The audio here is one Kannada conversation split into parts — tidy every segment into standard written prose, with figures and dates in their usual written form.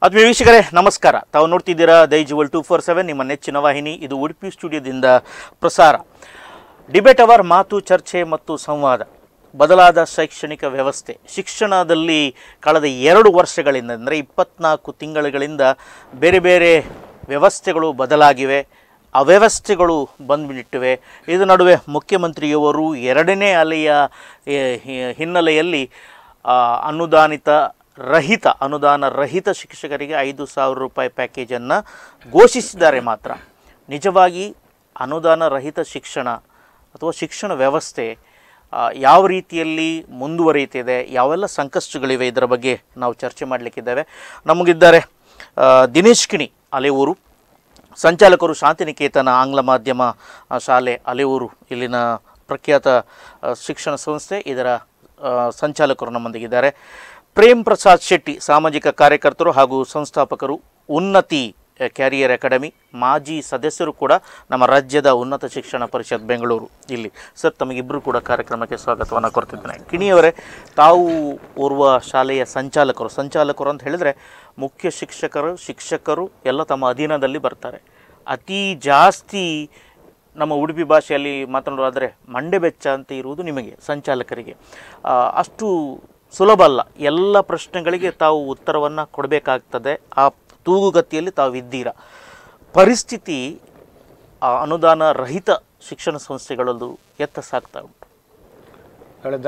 ಆತ್ಮೀಯ ವೀಕ್ಷಕರೇ ನಮಸ್ಕಾರ. ತಾವು ನೋಡ್ತಿದ್ದೀರಾ ದೈಜುವಲ್ 247 ನಿಮ್ಮ ನೆಚ್ಚಿನ ವಾಹಿನಿ. ಇದು ಉಡುಪಿ ಸ್ಟುಡಿಯೋದಿಂದ ಪ್ರಸಾರ. ಡಿಬೇಟ್ ಅವರ್, ಮಾತು, ಚರ್ಚೆ ಮತ್ತು ಸಂವಾದ. ಬದಲಾದ ಶೈಕ್ಷಣಿಕ ವ್ಯವಸ್ಥೆ, ಶಿಕ್ಷಣದಲ್ಲಿ ಕಳೆದ 2 ವರ್ಷಗಳಿಂದ ಅಂದರೆ 24 ತಿಂಗಳುಗಳಿಂದ ಬೇರೆ ಬೇರೆ ವ್ಯವಸ್ಥೆಗಳು ಬದಲಾಗಿವೆ, ಅವ್ಯವಸ್ಥೆಗಳು ಬಂದುಬಿಟ್ಟಿವೆ. ಇದರ ನಡುವೆ ಮುಖ್ಯಮಂತ್ರಿಯವರು 2ನೇ ಅಲೆಯ ಹಿನ್ನೆಲೆಯಲ್ಲಿ ಅನುದಾನ ರಹಿತ ಶಿಕ್ಷಕರಿಗೆ 5,000 ರೂಪಾಯಿ ಪ್ಯಾಕೇಜನ್ನು ಘೋಷಿಸಿದ್ದಾರೆ. ಮಾತ್ರ ನಿಜವಾಗಿ ಅನುದಾನ ರಹಿತ ಶಿಕ್ಷಣ ಅಥವಾ ಶಿಕ್ಷಣ ವ್ಯವಸ್ಥೆ ಯಾವ ರೀತಿಯಲ್ಲಿ ಮುಂದುವರಿಯುತ್ತಿದೆ, ಯಾವೆಲ್ಲ ಸಂಕಷ್ಟಗಳಿವೆ, ಇದರ ಬಗ್ಗೆ ನಾವು ಚರ್ಚೆ ಮಾಡಲಿಕ್ಕಿದ್ದೇವೆ. ನಮಗಿದ್ದಾರೆ ದಿನೇಶ್ ಕಿಣಿ, ಅಲೆಯೂರು, ಸಂಚಾಲಕರು, ಶಾಂತಿನಿಕೇತನ ಆಂಗ್ಲ ಮಾಧ್ಯಮ ಶಾಲೆ ಅಲೆಯೂರು, ಇಲ್ಲಿನ ಪ್ರಖ್ಯಾತ ಶಿಕ್ಷಣ ಸಂಸ್ಥೆ, ಇದರ ಸಂಚಾಲಕರು ನಮ್ಮೊಂದಿಗಿದ್ದಾರೆ. ಪ್ರೇಮ್ ಪ್ರಸಾದ್ ಶೆಟ್ಟಿ, ಸಾಮಾಜಿಕ ಕಾರ್ಯಕರ್ತರು ಹಾಗೂ ಸಂಸ್ಥಾಪಕರು, ಉನ್ನತಿ ಕ್ಯಾರಿಯರ್ ಅಕಾಡೆಮಿ, ಮಾಜಿ ಸದಸ್ಯರು ಕೂಡ ನಮ್ಮ ರಾಜ್ಯದ ಉನ್ನತ ಶಿಕ್ಷಣ ಪರಿಷತ್ ಬೆಂಗಳೂರು ಇಲ್ಲಿ. ಸರ್, ತಮಗಿಬ್ಬರು ಕೂಡ ಕಾರ್ಯಕ್ರಮಕ್ಕೆ ಸ್ವಾಗತವನ್ನು ಕೊಡ್ತಿದ್ದೇನೆ. ಕಿಣಿಯವರೇ, ತಾವು ಓರ್ವ ಶಾಲೆಯ ಸಂಚಾಲಕರು ಅಂತ ಹೇಳಿದರೆ ಮುಖ್ಯ ಶಿಕ್ಷಕರು ಎಲ್ಲ ತಮ್ಮ ಅಧೀನದಲ್ಲಿ ಬರ್ತಾರೆ. ಅತಿ ಜಾಸ್ತಿ ನಮ್ಮ ಉಡುಪಿ ಭಾಷೆಯಲ್ಲಿ ಮಾತನಾಡೋದಾದರೆ ಮಂಡೆ ಬೆಚ್ಚ ಅಂತ ಇರುವುದು ನಿಮಗೆ ಸಂಚಾಲಕರಿಗೆ. ಅಷ್ಟು ಸುಲಭ ಅಲ್ಲ. ಎಲ್ಲ ಪ್ರಶ್ನೆಗಳಿಗೆ ತಾವು ಉತ್ತರವನ್ನು ಕೊಡಬೇಕಾಗ್ತದೆ. ಆ ತೂಗುಗತಿಯಲ್ಲಿ ತಾವು ಇದ್ದೀರಾ. ಪರಿಸ್ಥಿತಿ ಅನುದಾನ ರಹಿತ ಶಿಕ್ಷಣ ಸಂಸ್ಥೆಗಳಲ್ಲೂ ಎತ್ತ ಸಾಗ್ತಾ ಉಂಟು. ಕಳೆದ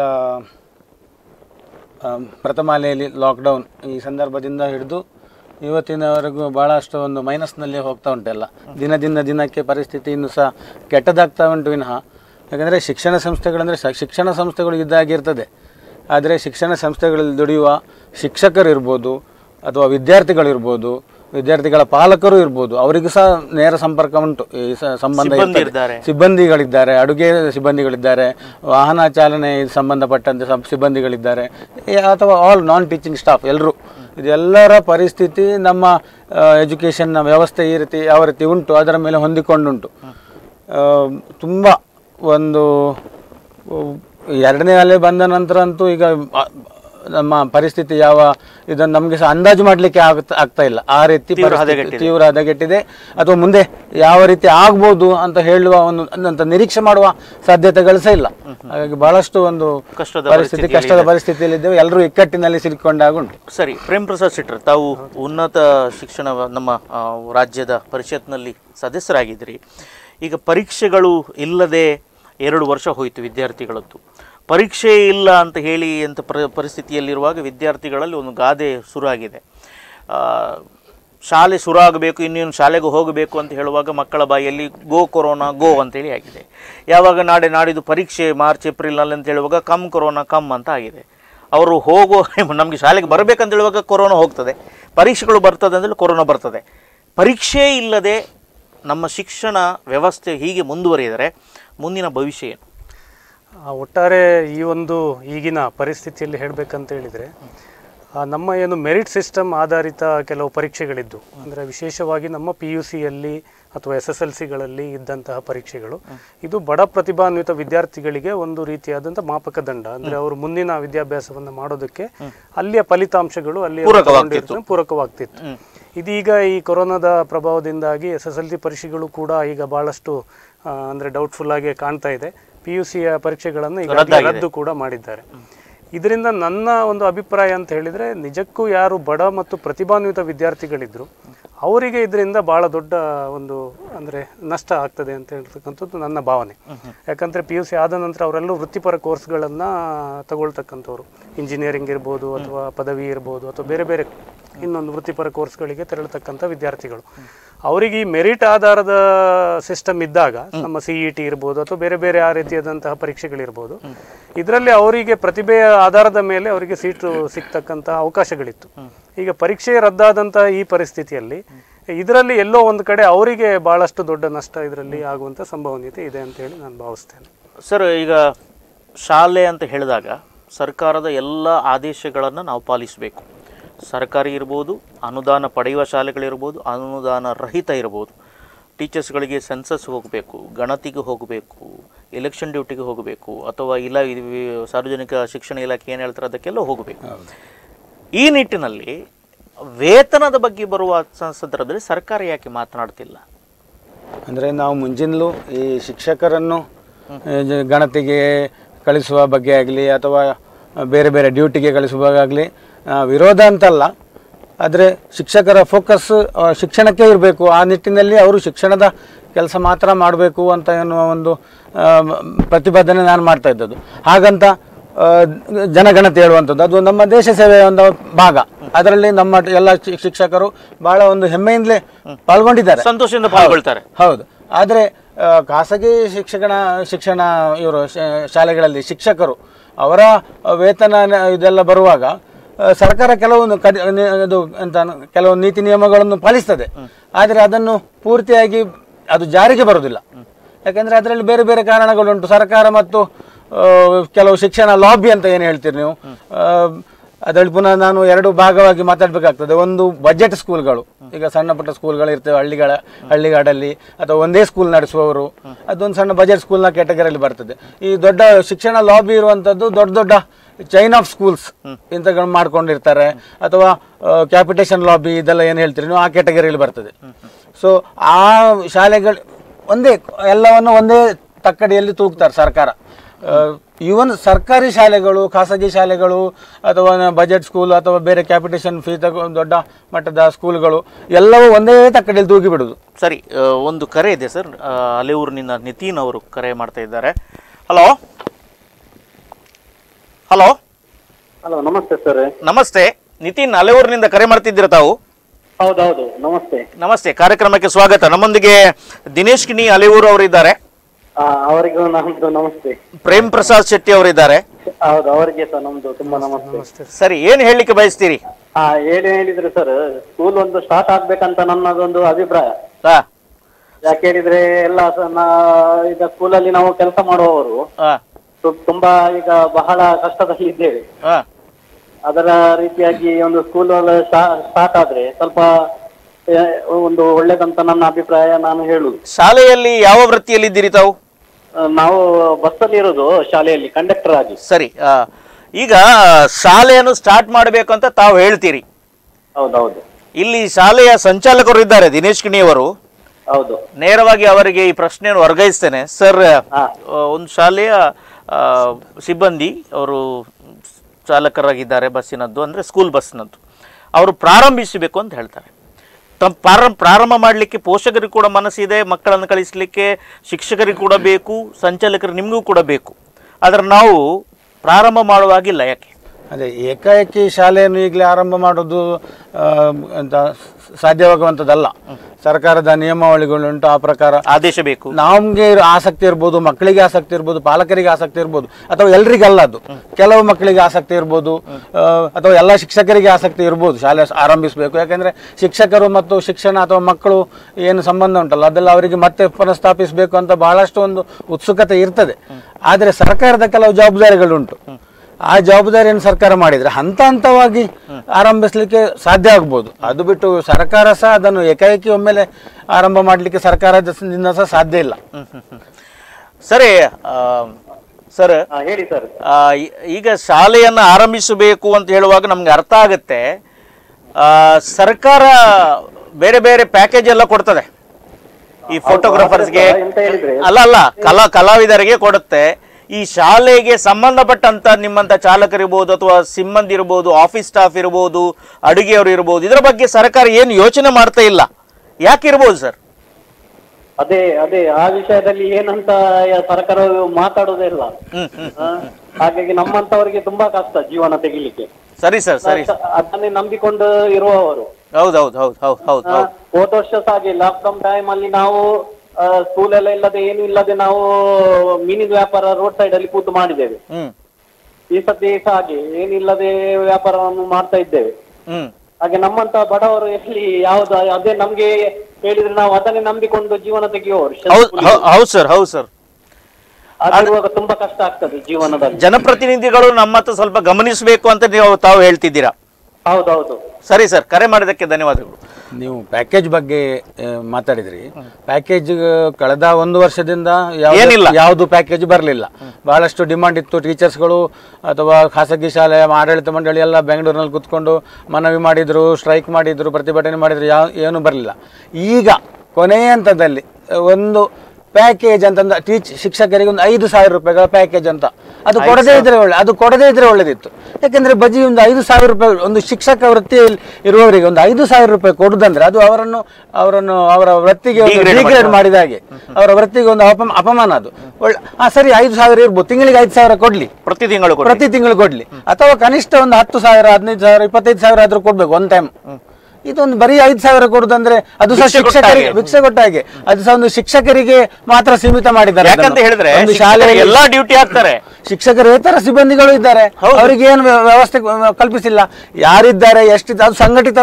ಪ್ರಥಮ ಅಲೆಯಲ್ಲಿ ಲಾಕ್ಡೌನ್ ಈ ಸಂದರ್ಭದಿಂದ ಹಿಡಿದು ಇವತ್ತಿನವರೆಗೂ ಭಾಳಷ್ಟು ಒಂದು ಮೈನಸ್ನಲ್ಲಿ ಹೋಗ್ತಾ ಉಂಟೆಲ್ಲ. ದಿನಕ್ಕೆ ಪರಿಸ್ಥಿತಿ ಇನ್ನೂ ಸಹ ಕೆಟ್ಟದಾಗ್ತಾ ಉಂಟು ವಿನಃ. ಯಾಕಂದರೆ ಶಿಕ್ಷಣ ಸಂಸ್ಥೆಗಳಂದರೆ ಶಿಕ್ಷಣ ಸಂಸ್ಥೆಗಳು ಇದ್ದಾಗಿರ್ತದೆ. ಆದರೆ ಶಿಕ್ಷಣ ಸಂಸ್ಥೆಗಳಲ್ಲಿ ದುಡಿಯುವ ಶಿಕ್ಷಕರಿರ್ಬೋದು ಅಥವಾ ವಿದ್ಯಾರ್ಥಿಗಳಿರ್ಬೋದು, ವಿದ್ಯಾರ್ಥಿಗಳ ಪಾಲಕರು ಇರ್ಬೋದು, ಅವರಿಗೂ ಸಹ ನೇರ ಸಂಪರ್ಕ ಉಂಟು. ಈ ಸಂಬಂಧ ಸಿಬ್ಬಂದಿಗಳಿದ್ದಾರೆ, ಅಡುಗೆ ಸಿಬ್ಬಂದಿಗಳಿದ್ದಾರೆ, ವಾಹನ ಚಾಲನೆ ಸಂಬಂಧಪಟ್ಟಂತೆ ಸಿಬ್ಬಂದಿಗಳಿದ್ದಾರೆ, ಅಥವಾ ಆಲ್ ನಾನ್ ಟೀಚಿಂಗ್ ಸ್ಟಾಫ್ ಎಲ್ಲರೂ. ಇದೆಲ್ಲರ ಪರಿಸ್ಥಿತಿ ನಮ್ಮ ಎಜುಕೇಷನ್ನ ವ್ಯವಸ್ಥೆ ಯಾವ ರೀತಿ ಉಂಟು ಅದರ ಮೇಲೆ ಹೊಂದಿಕೊಂಡುಂಟು. ತುಂಬ ಒಂದು 2ನೇ ಅಲೆ ಬಂದ ನಂತರ ಅಂತೂ ಈಗ ನಮ್ಮ ಪರಿಸ್ಥಿತಿ ಇದನ್ನು ನಮಗೆ ಸಹ ಅಂದಾಜು ಮಾಡಲಿಕ್ಕೆ ಆಗ್ತಾ ಇಲ್ಲ. ಆ ರೀತಿ ತೀವ್ರ ಹದಗೆಟ್ಟಿದೆ. ಅಥವಾ ಮುಂದೆ ಯಾವ ರೀತಿ ಆಗ್ಬೋದು ಅಂತ ಹೇಳುವ ಒಂದು ನಿರೀಕ್ಷೆ ಮಾಡುವ ಸಾಧ್ಯತೆಗಳು ಸಹ ಇಲ್ಲ. ಹಾಗಾಗಿ ಬಹಳಷ್ಟು ಒಂದು ಕಷ್ಟದ ಪರಿಸ್ಥಿತಿಯಲ್ಲಿದ್ದೇವೆ. ಎಲ್ಲರೂ ಇಕ್ಕಟ್ಟಿನಲ್ಲಿ ಸಿಲುಕೊಂಡಾಗುಂಟು. ಸರಿ, ಪ್ರೇಮ್ ಪ್ರಸಾದ್ ಶೆಟ್ಟರ್, ತಾವು ಉನ್ನತ ಶಿಕ್ಷಣ ನಮ್ಮ ರಾಜ್ಯದ ಪರಿಷತ್ನಲ್ಲಿ ಸದಸ್ಯರಾಗಿದ್ದೀರಿ. ಈಗ ಪರೀಕ್ಷೆಗಳು ಇಲ್ಲದೆ 2 ವರ್ಷ ಹೋಯಿತು ವಿದ್ಯಾರ್ಥಿಗಳದ್ದು. ಪರೀಕ್ಷೆ ಇಲ್ಲ ಅಂತ ಹೇಳಿ ಪರಿಸ್ಥಿತಿಯಲ್ಲಿರುವಾಗ ವಿದ್ಯಾರ್ಥಿಗಳಲ್ಲಿ ಒಂದು ಗಾದೆ ಶುರುವಾಗಿದೆ. ಶಾಲೆ ಶುರು ಆಗಬೇಕು, ಇನ್ನೇನು ಶಾಲೆಗೆ ಹೋಗಬೇಕು ಅಂತ ಹೇಳುವಾಗ ಮಕ್ಕಳ ಬಾಯಲ್ಲಿ ಗೋ ಕೊರೋನಾ ಗೋ ಅಂತೇಳಿ ಆಗಿದೆ. ಯಾವಾಗ ನಾಡಿದ್ದು ಪರೀಕ್ಷೆ ಮಾರ್ಚ್ ಏಪ್ರಿಲ್ನಲ್ಲಿ ಅಂತ ಹೇಳುವಾಗ ಕೊರೋನಾ ಅಂತ ಆಗಿದೆ. ಅವರು ನಮಗೆ ಶಾಲೆಗೆ ಬರಬೇಕಂತ ಹೇಳುವಾಗ ಕೊರೋನಾ ಹೋಗ್ತದೆ, ಪರೀಕ್ಷೆಗಳು ಬರ್ತದೆ ಅಂತೇಳಿ ಕೊರೋನಾ ಬರ್ತದೆ. ಪರೀಕ್ಷೆ ಇಲ್ಲದೆ ನಮ್ಮ ಶಿಕ್ಷಣ ವ್ಯವಸ್ಥೆ ಹೀಗೆ ಮುಂದುವರಿದರೆ ಮುಂದಿನ ಭವಿಷ್ಯ ಏನು? ಒಟ್ಟಾರೆ ಈ ಒಂದು ಈಗಿನ ಪರಿಸ್ಥಿತಿಯಲ್ಲಿ ಹೇಳಬೇಕಂತ ಹೇಳಿದರೆ, ನಮ್ಮ ಏನು ಮೆರಿಟ್ ಸಿಸ್ಟಮ್ ಆಧಾರಿತ ಕೆಲವು ಪರೀಕ್ಷೆಗಳಿದ್ದು, ಅಂದರೆ ವಿಶೇಷವಾಗಿ ನಮ್ಮ PUCಯಲ್ಲಿ ಅಥವಾ SSLCಗಳಲ್ಲಿ ಇದ್ದಂತಹ ಪರೀಕ್ಷೆಗಳು, ಇದು ಬಡ ಪ್ರತಿಭಾನ್ವಿತ ವಿದ್ಯಾರ್ಥಿಗಳಿಗೆ ಒಂದು ರೀತಿಯಾದಂಥ ಮಾಪಕದಂಡ. ಅಂದರೆ ಅವರು ಮುಂದಿನ ವಿದ್ಯಾಭ್ಯಾಸವನ್ನು ಮಾಡೋದಕ್ಕೆ ಅಲ್ಲಿಯ ಫಲಿತಾಂಶಗಳು ಪೂರಕವಾಗ್ತಿತ್ತು. ಇದೀಗ ಈ ಕೊರೋನಾದ ಪ್ರಭಾವದಿಂದಾಗಿ SSLC ಪರೀಕ್ಷೆಗಳು ಕೂಡ ಈಗ ಭಾಳಷ್ಟು ಅಂದರೆ ಡೌಟ್ಫುಲ್ ಆಗಿ ಕಾಣ್ತಾ ಇದೆ. PUCಯ ಪರೀಕ್ಷೆಗಳನ್ನು ಈಗ ರದ್ದು ಕೂಡ ಮಾಡಿದ್ದಾರೆ. ಇದರಿಂದ ನನ್ನ ಒಂದು ಅಭಿಪ್ರಾಯ ಅಂತ ಹೇಳಿದರೆ, ನಿಜಕ್ಕೂ ಯಾರು ಬಡ ಮತ್ತು ಪ್ರತಿಭಾನ್ವಿತ ವಿದ್ಯಾರ್ಥಿಗಳಿದ್ರು ಅವರಿಗೆ ಇದರಿಂದ ಭಾಳ ದೊಡ್ಡ ಒಂದು ಅಂದರೆ ನಷ್ಟ ಆಗ್ತದೆ ಅಂತ ಹೇಳ್ತಕ್ಕಂಥದ್ದು ನನ್ನ ಭಾವನೆ. ಯಾಕಂದರೆ PUC ಆದ ನಂತರ ಅವರೆಲ್ಲರೂ ವೃತ್ತಿಪರ ಕೋರ್ಸ್ಗಳನ್ನು ತಗೊಳ್ತಕ್ಕಂಥವ್ರು, ಇಂಜಿನಿಯರಿಂಗ್ ಇರ್ಬೋದು ಅಥವಾ ಪದವಿ ಇರ್ಬೋದು ಅಥವಾ ಬೇರೆ ಬೇರೆ ಇನ್ನೊಂದು ವೃತ್ತಿಪರ ಕೋರ್ಸ್ಗಳಿಗೆ ತೆರಳತಕ್ಕಂಥ ವಿದ್ಯಾರ್ಥಿಗಳು. ಅವರಿಗೆ ಈ ಮೆರಿಟ್ ಆಧಾರದ ಸಿಸ್ಟಮ್ ಇದ್ದಾಗ, ನಮ್ಮ CET ಇರ್ಬೋದು ಅಥವಾ ಬೇರೆ ಬೇರೆ ಆ ರೀತಿಯಾದಂತಹ ಪರೀಕ್ಷೆಗಳಿರ್ಬೋದು, ಇದರಲ್ಲಿ ಅವರಿಗೆ ಪ್ರತಿಭೆಯ ಆಧಾರದ ಮೇಲೆ ಅವರಿಗೆ ಸೀಟು ಸಿಗ್ತಕ್ಕಂತಹ ಅವಕಾಶಗಳಿತ್ತು. ಈಗ ಪರೀಕ್ಷೆ ರದ್ದಾದಂತಹ ಈ ಪರಿಸ್ಥಿತಿಯಲ್ಲಿ ಇದರಲ್ಲಿ ಎಲ್ಲೋ ಒಂದು ಕಡೆ ಅವರಿಗೆ ಭಾಳಷ್ಟು ದೊಡ್ಡ ನಷ್ಟ ಇದರಲ್ಲಿ ಆಗುವಂಥ ಸಂಭವನೀಯತೆ ಇದೆ ಅಂತ ಹೇಳಿ ನಾನು ಭಾವಿಸ್ತೇನೆ. ಸರ್, ಈಗ ಶಾಲೆ ಅಂತ ಹೇಳಿದಾಗ ಸರ್ಕಾರದ ಎಲ್ಲ ಆದೇಶಗಳನ್ನು ನಾವು ಪಾಲಿಸಬೇಕು. ಸರ್ಕಾರಿ ಇರ್ಬೋದು, ಅನುದಾನ ಪಡೆಯುವ ಶಾಲೆಗಳಿರ್ಬೋದು, ಅನುದಾನ ರಹಿತ ಇರ್ಬೋದು. ಟೀಚರ್ಸ್ಗಳಿಗೆ ಸೆನ್ಸಸ್ ಹೋಗಬೇಕು, ಗಣತಿಗೆ ಹೋಗಬೇಕು, ಎಲೆಕ್ಷನ್ ಡ್ಯೂಟಿಗೆ ಹೋಗಬೇಕು, ಅಥವಾ ಸಾರ್ವಜನಿಕ ಶಿಕ್ಷಣ ಇಲಾಖೆ ಏನು ಹೇಳ್ತಾರೆ ಅದಕ್ಕೆಲ್ಲ ಹೋಗಬೇಕು. ಈ ನಿಟ್ಟಿನಲ್ಲಿ ವೇತನದ ಬಗ್ಗೆ ಬರುವ ಸಂದರ್ಭದಲ್ಲಿ ಸರ್ಕಾರ ಯಾಕೆ ಮಾತನಾಡ್ತಿಲ್ಲ? ಅಂದರೆ ನಾವು ಮುಂಚಿನಲೂ ಈ ಶಿಕ್ಷಕರನ್ನು ಗಣತಿಗೆ ಕಳಿಸುವ ಬಗ್ಗೆ ಆಗಲಿ ಅಥವಾ ಬೇರೆ ಬೇರೆ ಡ್ಯೂಟಿಗೆ ಕಳಿಸುವಾಗಲಿ ವಿರೋಧ ಅಂತಲ್ಲ, ಆದರೆ ಶಿಕ್ಷಕರ ಫೋಕಸ್ ಶಿಕ್ಷಣಕ್ಕೆ ಇರಬೇಕು. ಆ ನಿಟ್ಟಿನಲ್ಲಿ ಅವರು ಶಿಕ್ಷಣದ ಕೆಲಸ ಮಾತ್ರ ಮಾಡಬೇಕು ಅಂತ ಎನ್ನುವ ಒಂದು ಪ್ರತಿಪಾದನೆ ನಾನು ಮಾಡ್ತಾ ಇದ್ದದ್ದು. ಹಾಗಂತ ಜನಗಣತಿ ಹೇಳುವಂಥದ್ದು ಅದು ನಮ್ಮ ದೇಶ ಸೇವೆಯ ಒಂದು ಭಾಗ. ಅದರಲ್ಲಿ ನಮ್ಮ ಎಲ್ಲ ಶಿಕ್ಷಕರು ಬಹಳ ಒಂದು ಹೆಮ್ಮೆಯಿಂದಲೇ ಪಾಲ್ಗೊಂಡಿದ್ದಾರೆ, ಸಂತೋಷದಿಂದ ಪಾಲ್ಗೊಳ್ತಾರೆ. ಹೌದು. ಆದರೆ ಖಾಸಗಿ ಶಿಕ್ಷಣ ಇವರು ಶಾಲೆಗಳಲ್ಲಿ ಶಿಕ್ಷಕರು ಅವರ ವೇತನ ಇದೆಲ್ಲ ಬರುವಾಗ ಸರ್ಕಾರ ಕೆಲವೊಂದು ಇದು ಅಂತ ಕೆಲವೊಂದು ನೀತಿ ನಿಯಮಗಳನ್ನು ಪಾಲಿಸ್ತದೆ. ಆದರೆ ಅದನ್ನು ಪೂರ್ತಿಯಾಗಿ ಅದು ಜಾರಿಗೆ ಬರುವುದಿಲ್ಲ. ಯಾಕೆಂದರೆ ಅದರಲ್ಲಿ ಬೇರೆ ಬೇರೆ ಕಾರಣಗಳುಂಟು. ಸರ್ಕಾರ ಮತ್ತು ಕೆಲವು ಶಿಕ್ಷಣ ಲಾಬಿ ಅಂತ ಏನು ಹೇಳ್ತೀರಿ ನೀವು, ಅದರಲ್ಲಿ ಪುನಃ ನಾನು ಎರಡು ಭಾಗವಾಗಿ ಮಾತಾಡಬೇಕಾಗ್ತದೆ. ಒಂದು ಬಜೆಟ್ ಸ್ಕೂಲ್ಗಳು, ಈಗ ಸಣ್ಣ ಪುಟ್ಟ ಸ್ಕೂಲ್ಗಳು ಇರ್ತವೆ ಹಳ್ಳಿಗಾಡಲ್ಲಿ, ಅಥವಾ ಒಂದೇ ಸ್ಕೂಲ್ ನಡೆಸುವವರು, ಅದೊಂದು ಸಣ್ಣ ಬಜೆಟ್ ಸ್ಕೂಲ್ನ ಕ್ಯಾಟಗರಿಯಲ್ಲಿ ಬರ್ತದೆ. ಈ ದೊಡ್ಡ ಶಿಕ್ಷಣ ಲಾಬಿ ಇರುವಂಥದ್ದು ದೊಡ್ಡ ದೊಡ್ಡ ಚೈನ್ ಆಫ್ ಸ್ಕೂಲ್ಸ್ ಇಂಥಗಳು ಮಾಡ್ಕೊಂಡಿರ್ತಾರೆ, ಅಥವಾ ಕ್ಯಾಪಿಟೇಷನ್ ಲಾಬಿ ಇದೆಲ್ಲ ಏನು ಹೇಳ್ತೀರಿ ನೀವು, ಆ ಕ್ಯಾಟಗರಿಯಲ್ಲಿ ಬರ್ತದೆ. ಸೊ ಆ ಶಾಲೆಗಳು ಎಲ್ಲವನ್ನು ಒಂದೇ ತಕ್ಕಡಿಯಲ್ಲಿ ತೂಗ್ತಾರೆ ಸರ್ಕಾರ. ಈವನ್ ಸರ್ಕಾರಿ ಶಾಲೆಗಳು, ಖಾಸಗಿ ಶಾಲೆಗಳು, ಅಥವಾ ಬಜೆಟ್ ಸ್ಕೂಲ್ ಅಥವಾ ಬೇರೆ ಕ್ಯಾಪಿಟೇಷನ್ ಫೀ ದೊಡ್ಡ ಮಟ್ಟದ ಸ್ಕೂಲ್ಗಳು ಎಲ್ಲವೂ ಒಂದೇ ತಕ್ಕಡಿಯಲ್ಲಿ ತೂಗಿ ಬಿಡುವುದು. ಸರಿ, ಒಂದು ಕರೆ ಇದೆ ಸರ್. ಅಲೆಯೂರಿನಿಂದ ನಿತಿನ್ ಅವರು ಕರೆ ಮಾಡ್ತಾ ಇದ್ದಾರೆ. ಹಲೋ ಹಲೋ ಹಲೋ, ನಮಸ್ತೆ ಸರ್. ನಮಸ್ತೆ ನಿತಿನ್, ಅಲೆಯೂರಿನಿಂದ ಕರೆ ಮಾಡ್ತಿದ್ದೀರಾ ತಾವು? ಹೌದೌದು, ನಮಸ್ತೆ. ನಮಸ್ತೆ, ಕಾರ್ಯಕ್ರಮಕ್ಕೆ ಸ್ವಾಗತ. ನಮ್ಮೊಂದಿಗೆ ದಿನೇಶ್ ಕಿಣಿ ಅಲೆಯೂರು ಅವರಿದ್ದಾರೆ. ಅವರಿಗೂ ನಮ್ದು ನಮಸ್ತೆ. ಪ್ರೇಮ್ ಪ್ರಸಾದ್ ಶೆಟ್ಟಿ ಅವರಿದ್ದಾರೆ. ಹೌದು, ಅವರಿಗೆ ಸಹ ನಮ್ದು ತುಂಬಾ ನಮಸ್ತೆ. ಸರಿ, ಏನ್ ಹೇಳಲಿಕ್ಕೆ ಬಯಸ್ತೀರಿ? ಹೇಳಿದ್ರೆ ಸರ್, ಸ್ಕೂಲ್ ಒಂದು ಸ್ಟಾರ್ಟ್ ಆಗ್ಬೇಕಂತ ನನ್ನದೊಂದು ಅಭಿಪ್ರಾಯ. ಯಾಕೆ ಹೇಳಿದ್ರೆ ಎಲ್ಲ ಈಗ ಸ್ಕೂಲಲ್ಲಿ ನಾವು ಕೆಲಸ ಮಾಡುವವರು ತುಂಬಾ ಈಗ ಬಹಳ ಕಷ್ಟದಲ್ಲಿ ಇದ್ದೇವೆ. ಅದರ ರೀತಿಯಾಗಿ ಒಂದು ಸ್ಕೂಲ್ ಸ್ಟಾರ್ಟ್ ಆದ್ರೆ ಸ್ವಲ್ಪ ಒಂದು ಒಳ್ಳೇದಂತ ನನ್ನ ಅಭಿಪ್ರಾಯ ನಾನು ಹೇಳುದು. ಶಾಲೆಯಲ್ಲಿ ಯಾವ ವೃತ್ತಿಯಲ್ಲಿ ಇದ್ದೀರಿ ತಾವು? ನಾವು ಬಸ್ಸಲ್ಲಿ ಇರೋದು, ಶಾಲೆಯಲ್ಲಿ ಕಂಡಕ್ಟರ್ ಆಗಿ. ಸರಿ, ಈಗ ಶಾಲೆಯನ್ನು ಸ್ಟಾರ್ಟ್ ಮಾಡಬೇಕು ಅಂತ ತಾವು ಹೇಳ್ತೀರಿ. ಹೌದೌದು. ಇಲ್ಲಿ ಶಾಲೆಯ ಸಂಚಾಲಕರು ಇದ್ದಾರೆ ದಿನೇಶ್ ಕಿಣಿ ಅವರು. ಹೌದು. ನೇರವಾಗಿ ಅವರಿಗೆ ಈ ಪ್ರಶ್ನೆಯನ್ನು ವರ್ಗಾಯಿಸ್ತೇನೆ. ಸರ್, ಒಂದು ಶಾಲೆಯ ಸಿಬ್ಬಂದಿ ಅವರು ಚಾಲಕರಾಗಿದ್ದಾರೆ ಬಸ್ಸಿನದ್ದು, ಅಂದರೆ ಸ್ಕೂಲ್ ಬಸ್ನದ್ದು. ಅವರು ಪ್ರಾರಂಭಿಸಬೇಕು ಅಂತ ಹೇಳ್ತಾರೆ. ಪ್ರಾರಂಭ ಮಾಡಲಿಕ್ಕೆ ಪೋಷಕರಿಗೆ ಕೂಡ ಮನಸ್ಸಿದೆ, ಮಕ್ಕಳನ್ನು ಕಳಿಸಲಿಕ್ಕೆ ಶಿಕ್ಷಕರಿಗೆ ಕೂಡ ಬೇಕು, ಸಂಚಾಲಕರು ನಿಮಗೂ ಕೂಡ ಬೇಕು. ಆದರೆ ನಾವು ಪ್ರಾರಂಭ ಮಾಡುವಾಗಿಲ್ಲ. ಯಾಕೆ? ಅದೇ ಏಕಾಏಕಿ ಶಾಲೆಯನ್ನು ಈಗಲೇ ಆರಂಭ ಮಾಡೋದು ಅಂತ ಸಾಧ್ಯವಾಗುವಂಥದ್ದಲ್ಲ. ಸರ್ಕಾರದ ನಿಯಮಾವಳಿಗಳುಂಟು, ಆ ಪ್ರಕಾರ ಆದೇಶ ಬೇಕು. ನಮಗೆ ಆಸಕ್ತಿ ಇರ್ಬೋದು, ಮಕ್ಕಳಿಗೆ ಆಸಕ್ತಿ ಇರ್ಬೋದು, ಪಾಲಕರಿಗೆ ಆಸಕ್ತಿ ಇರ್ಬೋದು, ಅಥವಾ ಎಲ್ರಿಗಲ್ಲ. ಅದು ಕೆಲವು ಮಕ್ಕಳಿಗೆ ಆಸಕ್ತಿ ಇರ್ಬೋದು, ಅಥವಾ ಎಲ್ಲ ಶಿಕ್ಷಕರಿಗೆ ಆಸಕ್ತಿ ಇರ್ಬೋದು ಶಾಲೆ ಆರಂಭಿಸಬೇಕು. ಯಾಕೆಂದರೆ ಶಿಕ್ಷಕರು ಮತ್ತು ಶಿಕ್ಷಣ ಅಥವಾ ಮಕ್ಕಳು ಏನು ಸಂಬಂಧ ಉಂಟಲ್ಲ, ಅದೆಲ್ಲ ಅವರಿಗೆ ಮತ್ತೆ ಪುನಃಸ್ಥಾಪಿಸಬೇಕು ಅಂತ ಬಹಳಷ್ಟು ಒಂದು ಉತ್ಸುಕತೆ ಇರ್ತದೆ. ಆದರೆ ಸರ್ಕಾರದ ಕೆಲವು ಜವಾಬ್ದಾರಿಗಳುಂಟು. ಆ ಜವಾಬ್ದಾರಿಯನ್ನು ಸರ್ಕಾರ ಮಾಡಿದರೆ ಹಂತ ಹಂತವಾಗಿ ಆರಂಭಿಸಲಿಕ್ಕೆ ಸಾಧ್ಯ ಆಗ್ಬೋದು. ಅದು ಬಿಟ್ಟು ಸರ್ಕಾರ ಸಹ ಅದನ್ನು ಏಕಾಏಕಿ ಒಮ್ಮೆಲೆ ಆರಂಭ ಮಾಡಲಿಕ್ಕೆ ಸರ್ಕಾರದಿಂದ ಸಹ ಸಾಧ್ಯ ಇಲ್ಲ. ಸರಿ ಸರ್, ಹೇಳಿ ಸರ್. ಈಗ ಶಾಲೆಯನ್ನು ಆರಂಭಿಸಬೇಕು ಅಂತ ಹೇಳುವಾಗ ನಮ್ಗೆ ಅರ್ಥ ಆಗುತ್ತೆ, ಸರ್ಕಾರ ಬೇರೆ ಬೇರೆ ಪ್ಯಾಕೇಜ್ ಎಲ್ಲ ಕೊಡ್ತದೆ. ಈ ಫೋಟೋಗ್ರಾಫರ್ಸ್ಗೆ ಅಲ್ಲ ಕಲಾವಿದರಿಗೆ ಕೊಡುತ್ತೆ. ಈ ಶಾಲೆಗೆ ಸಂಬಂಧಪಟ್ಟಂತ ನಿಮ್ಮಂತ ಚಾಲಕರಿರ್ಬೋದು, ಅಥವಾ ಸಿಬ್ಬಂದಿ ಇರ್ಬೋದು, ಆಫೀಸ್ ಸ್ಟಾಫ್ ಇರ್ಬೋದು, ಅಡುಗೆಯವರು ಇರ್ಬೋದು, ಇದರ ಬಗ್ಗೆ ಸರ್ಕಾರ ಏನು ಯೋಚನೆ ಮಾಡ್ತಾ ಇಲ್ಲ. ಯಾಕಿರ್ಬೋದು ಸರ್? ಅದೇ ಅದೇ ಆ ವಿಷಯದಲ್ಲಿ ಏನಂತ ಸರ್ಕಾರ ಮಾತಾಡೋದೇ ಇಲ್ಲ. ಹಾಗಾಗಿ ನಮ್ಮಂತವರಿಗೆ ತುಂಬಾ ಕಷ್ಟ ಜೀವನ ತೆಗಿಲಿಕ್ಕೆ. ಸರಿ ಸರ್, ಸರಿ. ಅದನ್ನೇ ನಂಬಿಕೊಂಡು ಇರುವವರು. ಹೌದೌದು ಹೌದು ಹೌದು ಹೌದು ಹೌದು. ಹೋದ ವರ್ಷ ಹಾಗೆ ಲಾಕ್ಡೌನ್ ಟೈಮ್ ಅಲ್ಲಿ ನಾವು ಸ್ಕೂಲ್ ಎಲ್ಲ ಇಲ್ಲದೆ ಏನು ಇಲ್ಲದೆ ನಾವು ಮೀನಿನ ವ್ಯಾಪಾರ ರೋಡ್ ಸೈಡ್ ಅಲ್ಲಿ ಕೂತು ಮಾಡಿದ್ದೇವೆ. ಈ ಸತಿ ಹಾಗೆ ಏನಿಲ್ಲದೆ ವ್ಯಾಪಾರವನ್ನು ಮಾಡ್ತಾ ಇದ್ದೇವೆ. ಹಾಗೆ ನಮ್ಮಂತ ಬಡವರು ಎಲ್ಲಿ ಯಾವ್ದು ಅದೇ ನಮ್ಗೆ ಹೇಳಿದ್ರೆ ನಾವು ಅದನ್ನೇ ನಂಬಿಕೊಂಡು ಜೀವನ ತೆಗೆಯುವವರು. ಹೌದು ಸರ್, ಹೌದು ಸರ್. ಅದಿರುವಾಗ ತುಂಬಾ ಕಷ್ಟ ಆಗ್ತದೆ ಜೀವನದಲ್ಲಿ. ಜನಪ್ರತಿನಿಧಿಗಳು ನಮ್ಮ ಹತ್ರ ಸ್ವಲ್ಪ ಗಮನಿಸಬೇಕು ಅಂತ ತಾವು ಹೇಳ್ತಿದ್ದೀರಾ? ಹೌದೌದು. ಸರಿ ಸರ್, ಕರೆ ಮಾಡಿದ್ದಕ್ಕೆ ಧನ್ಯವಾದಗಳು. ನೀವು ಪ್ಯಾಕೇಜ್ ಬಗ್ಗೆ ಮಾತಾಡಿದ್ರಿ. ಪ್ಯಾಕೇಜ್ ಕಳೆದ 1 ವರ್ಷದಿಂದ ಯಾವುದು ಪ್ಯಾಕೇಜ್ ಬರಲಿಲ್ಲ. ಬಹಳಷ್ಟು ಡಿಮಾಂಡ್ ಇತ್ತು. ಟೀಚರ್ಸ್ಗಳು ಅಥವಾ ಖಾಸಗಿ ಶಾಲೆ ಆಡಳಿತ ಮಂಡಳಿ ಎಲ್ಲ ಬೆಂಗಳೂರಿನಲ್ಲಿ ಕೂತ್ಕೊಂಡು ಮನವಿ ಮಾಡಿದ್ರು, ಸ್ಟ್ರೈಕ್ ಮಾಡಿದ್ರು, ಪ್ರತಿಭಟನೆ ಮಾಡಿದ್ರು, ಏನು ಬರಲಿಲ್ಲ. ಈಗ ಕೊನೆಯ ಹಂತದಲ್ಲಿ ಒಂದು ಪ್ಯಾಕೇಜ್ ಅಂತಂದ ಶಿಕ್ಷಕರಿಗೆ ಒಂದು 5,000 ರೂಪಾಯಿಗಳ ಪ್ಯಾಕೇಜ್ ಅಂತ ಅದು ಕೊಡದೇ ಇದ್ರೆ ಒಳ್ಳೇದಿತ್ತು. ಯಾಕೆಂದ್ರೆ ಬಜಿ ಒಂದು 5,000 ರೂಪಾಯಿ ಒಂದು ಶಿಕ್ಷಕ ವೃತ್ತಿಯಲ್ಲಿ ಇರುವವರಿಗೆ ಒಂದು 5,000 ರೂಪಾಯಿ ಕೊಡುದಂದ್ರೆ ಅದು ಅವರನ್ನು ಅವರ ವೃತ್ತಿಗೆ ಡಿಗ್ರೇಡ್ ಮಾಡಿದ ಹಾಗೆ, ಅವರ ವೃತ್ತಿಗೆ ಒಂದು ಅಪಮಾನ. ಅದು ಸರಿ 5,000 ಇರ್ಬೋದು, ತಿಂಗಳಿಗೆ 5,000 ಕೊಡ್ಲಿ, ಪ್ರತಿ ತಿಂಗಳು ಕೊಡ್ಲಿ, ಅಥವಾ ಕನಿಷ್ಠ ಒಂದು 10,000, 15,000, 25,000 ಆದ್ರೂ ಕೊಡ್ಬೇಕು ಒನ್ ಟೈಮ್. ಇದೊಂದು ಬರೀ 5,000 ಕೊಡುದಂದ್ರೆ ಅದು ಸಹ ಶಿಕ್ಷಕರಿಗೆ ಭಿಕ್ಷೆ ಕೊಟ್ಟ ಹಾಗೆ. ಅದು ಸಹ ಒಂದು ಶಿಕ್ಷಕರಿಗೆ ಮಾತ್ರ ಸೀಮಿತ ಮಾಡಿದ್ದಾರೆ. ಯಾಕಂತ ಹೇಳಿದ್ರೆ ಒಂದು ಶಾಲೆಯಲ್ಲಿ ಎಲ್ಲಾ ಡ್ಯೂಟಿ ಆಗ್ತಾರೆ, ಶಿಕ್ಷಕರೇತರ ಸಿಬ್ಬಂದಿಗಳು ಇದ್ದಾರೆ, ಅವರಿಗೆ ಏನು ವ್ಯವಸ್ಥೆ ಕಲ್ಪಿಸಿಲ್ಲ. ಯಾರಿದ್ದಾರೆ, ಎಷ್ಟಿದೆ, ಅದು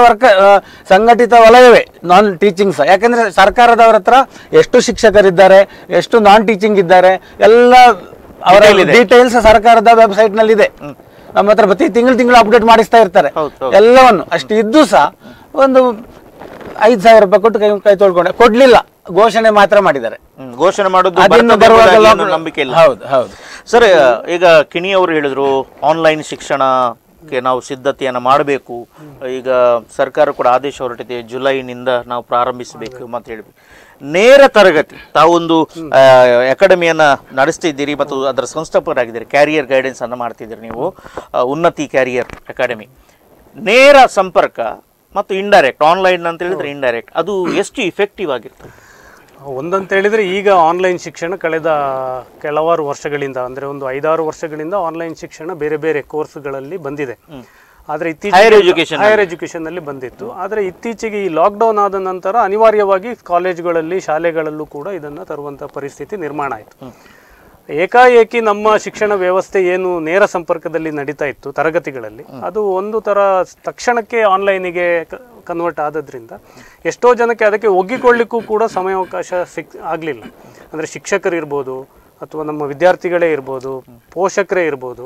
ಸಂಘಟಿತ ವಲಯವೇ, ನಾನ್ ಟೀಚಿಂಗ್ ಸಹ. ಯಾಕಂದ್ರೆ ಸರ್ಕಾರದವರ ಹತ್ರ ಎಷ್ಟು ಶಿಕ್ಷಕರಿದ್ದಾರೆ, ಎಷ್ಟು ನಾನ್ ಟೀಚಿಂಗ್ ಇದ್ದಾರೆ, ಎಲ್ಲ ಅವರ ಡೀಟೇಲ್ಸ್ ಸರ್ಕಾರದ ವೆಬ್ಸೈಟ್ ನಲ್ಲಿ ಇದೆ. ನಮ್ಮ ಹತ್ರ ಪ್ರತಿ ತಿಂಗಳು ಅಪ್ಡೇಟ್ ಮಾಡಿಸ್ತಾ ಇರ್ತಾರೆ ಎಲ್ಲವನ್ನು. ಅಷ್ಟು ಇದ್ದು ಸಹ ಒಂದು 5,000 ರೂಪಾಯಿ ಕೊಟ್ಟು ಕೈ ತೊಳ್ಕೊಂಡೆ, ಕೊಡ್ಲಿಲ್ಲ, ಘೋಷಣೆ ಮಾತ್ರ ಮಾಡಿದ್ದಾರೆ. ಘೋಷಣೆ ಮಾಡೋದು ನಂಬಿಕೆ ಇಲ್ಲ. ಹೌದು ಸರ್, ಈಗ ಕಿಣಿ ಅವರು ಹೇಳಿದ್ರು ಆನ್ಲೈನ್ ಶಿಕ್ಷಣಕ್ಕೆ ನಾವು ಸಿದ್ಧತೆಯನ್ನು ಮಾಡಬೇಕು. ಈಗ ಸರ್ಕಾರ ಕೂಡ ಆದೇಶ ಹೊರಟಿದೆ, ಜುಲೈನಿಂದ ನಾವು ಪ್ರಾರಂಭಿಸಬೇಕು ಅಂತ ಹೇಳಬೇಕು. ನೇರ ತರಗತಿ, ತಾವೊಂದು ಅಕಾಡೆಮಿಯನ್ನ ನಡೆಸ್ತಿದ್ದೀರಿ ಮತ್ತು ಅದರ ಸಂಸ್ಥಾಪಕರಾಗಿದ್ದೀರಿ, ಕ್ಯಾರಿಯರ್ ಗೈಡೆನ್ಸ್ ಅನ್ನು ಮಾಡ್ತಿದ್ದೀರಿ ನೀವು, ಉನ್ನತಿ ಕ್ಯಾರಿಯರ್ ಅಕಾಡೆಮಿ. ನೇರ ಸಂಪರ್ಕ ಮತ್ತು ಇಂಡೈರೆಕ್ಟ್, ಆನ್ಲೈನ್ ಅಂತ ಹೇಳಿದ್ರೆ ಇಂಡೈರೆಕ್ಟ್, ಅದು ಎಷ್ಟು ಇಫೆಕ್ಟಿವ್ ಆಗಿರ್ತದೆ? ಒಂದಂತ ಹೇಳಿದ್ರೆ ಈಗ ಆನ್ಲೈನ್ ಶಿಕ್ಷಣ ಕಳೆದ ಕೆಲವಾರು ವರ್ಷಗಳಿಂದ, ಅಂದ್ರೆ ಒಂದು 5-6 ವರ್ಷಗಳಿಂದ ಆನ್ಲೈನ್ ಶಿಕ್ಷಣ ಬೇರೆ ಬೇರೆ ಕೋರ್ಸ್ಗಳಲ್ಲಿ ಬಂದಿದೆ. ಆದರೆ ಇತ್ತೀಚೆಗೆ ಹೈಯರ್ ಎಜುಕೇಶನ್ ನಲ್ಲಿ ಬಂದಿತ್ತು. ಆದರೆ ಇತ್ತೀಚೆಗೆ ಈ ಲಾಕ್ಡೌನ್ ಆದ ನಂತರ ಅನಿವಾರ್ಯವಾಗಿ ಕಾಲೇಜುಗಳಲ್ಲಿ, ಶಾಲೆಗಳಲ್ಲೂ ಕೂಡ ಇದನ್ನು ತರುವಂತಹ ಪರಿಸ್ಥಿತಿ ನಿರ್ಮಾಣ ಆಯಿತು. ಏಕಾಏಕಿ ನಮ್ಮ ಶಿಕ್ಷಣ ವ್ಯವಸ್ಥೆ ಏನು ನೇರ ಸಂಪರ್ಕದಲ್ಲಿ ನಡೀತಾ ಇತ್ತು ತರಗತಿಗಳಲ್ಲಿ, ಅದು ಒಂದು ತರ ತಕ್ಷಣಕ್ಕೆ ಆನ್ಲೈನಿಗೆ ಕನ್ವರ್ಟ್ ಆದದ್ರಿಂದ ಎಷ್ಟೋ ಜನಕ್ಕೆ ಅದಕ್ಕೆ ಒಗ್ಗಿಕೊಳ್ಳಿಕ್ಕೂ ಕೂಡ ಸಮಯಾವಕಾಶ ಆಗಲಿಲ್ಲ. ಅಂದರೆ ಶಿಕ್ಷಕರಿರ್ಬೋದು ಅಥವಾ ನಮ್ಮ ವಿದ್ಯಾರ್ಥಿಗಳೇ ಇರ್ಬೋದು, ಪೋಷಕರೇ ಇರ್ಬೋದು,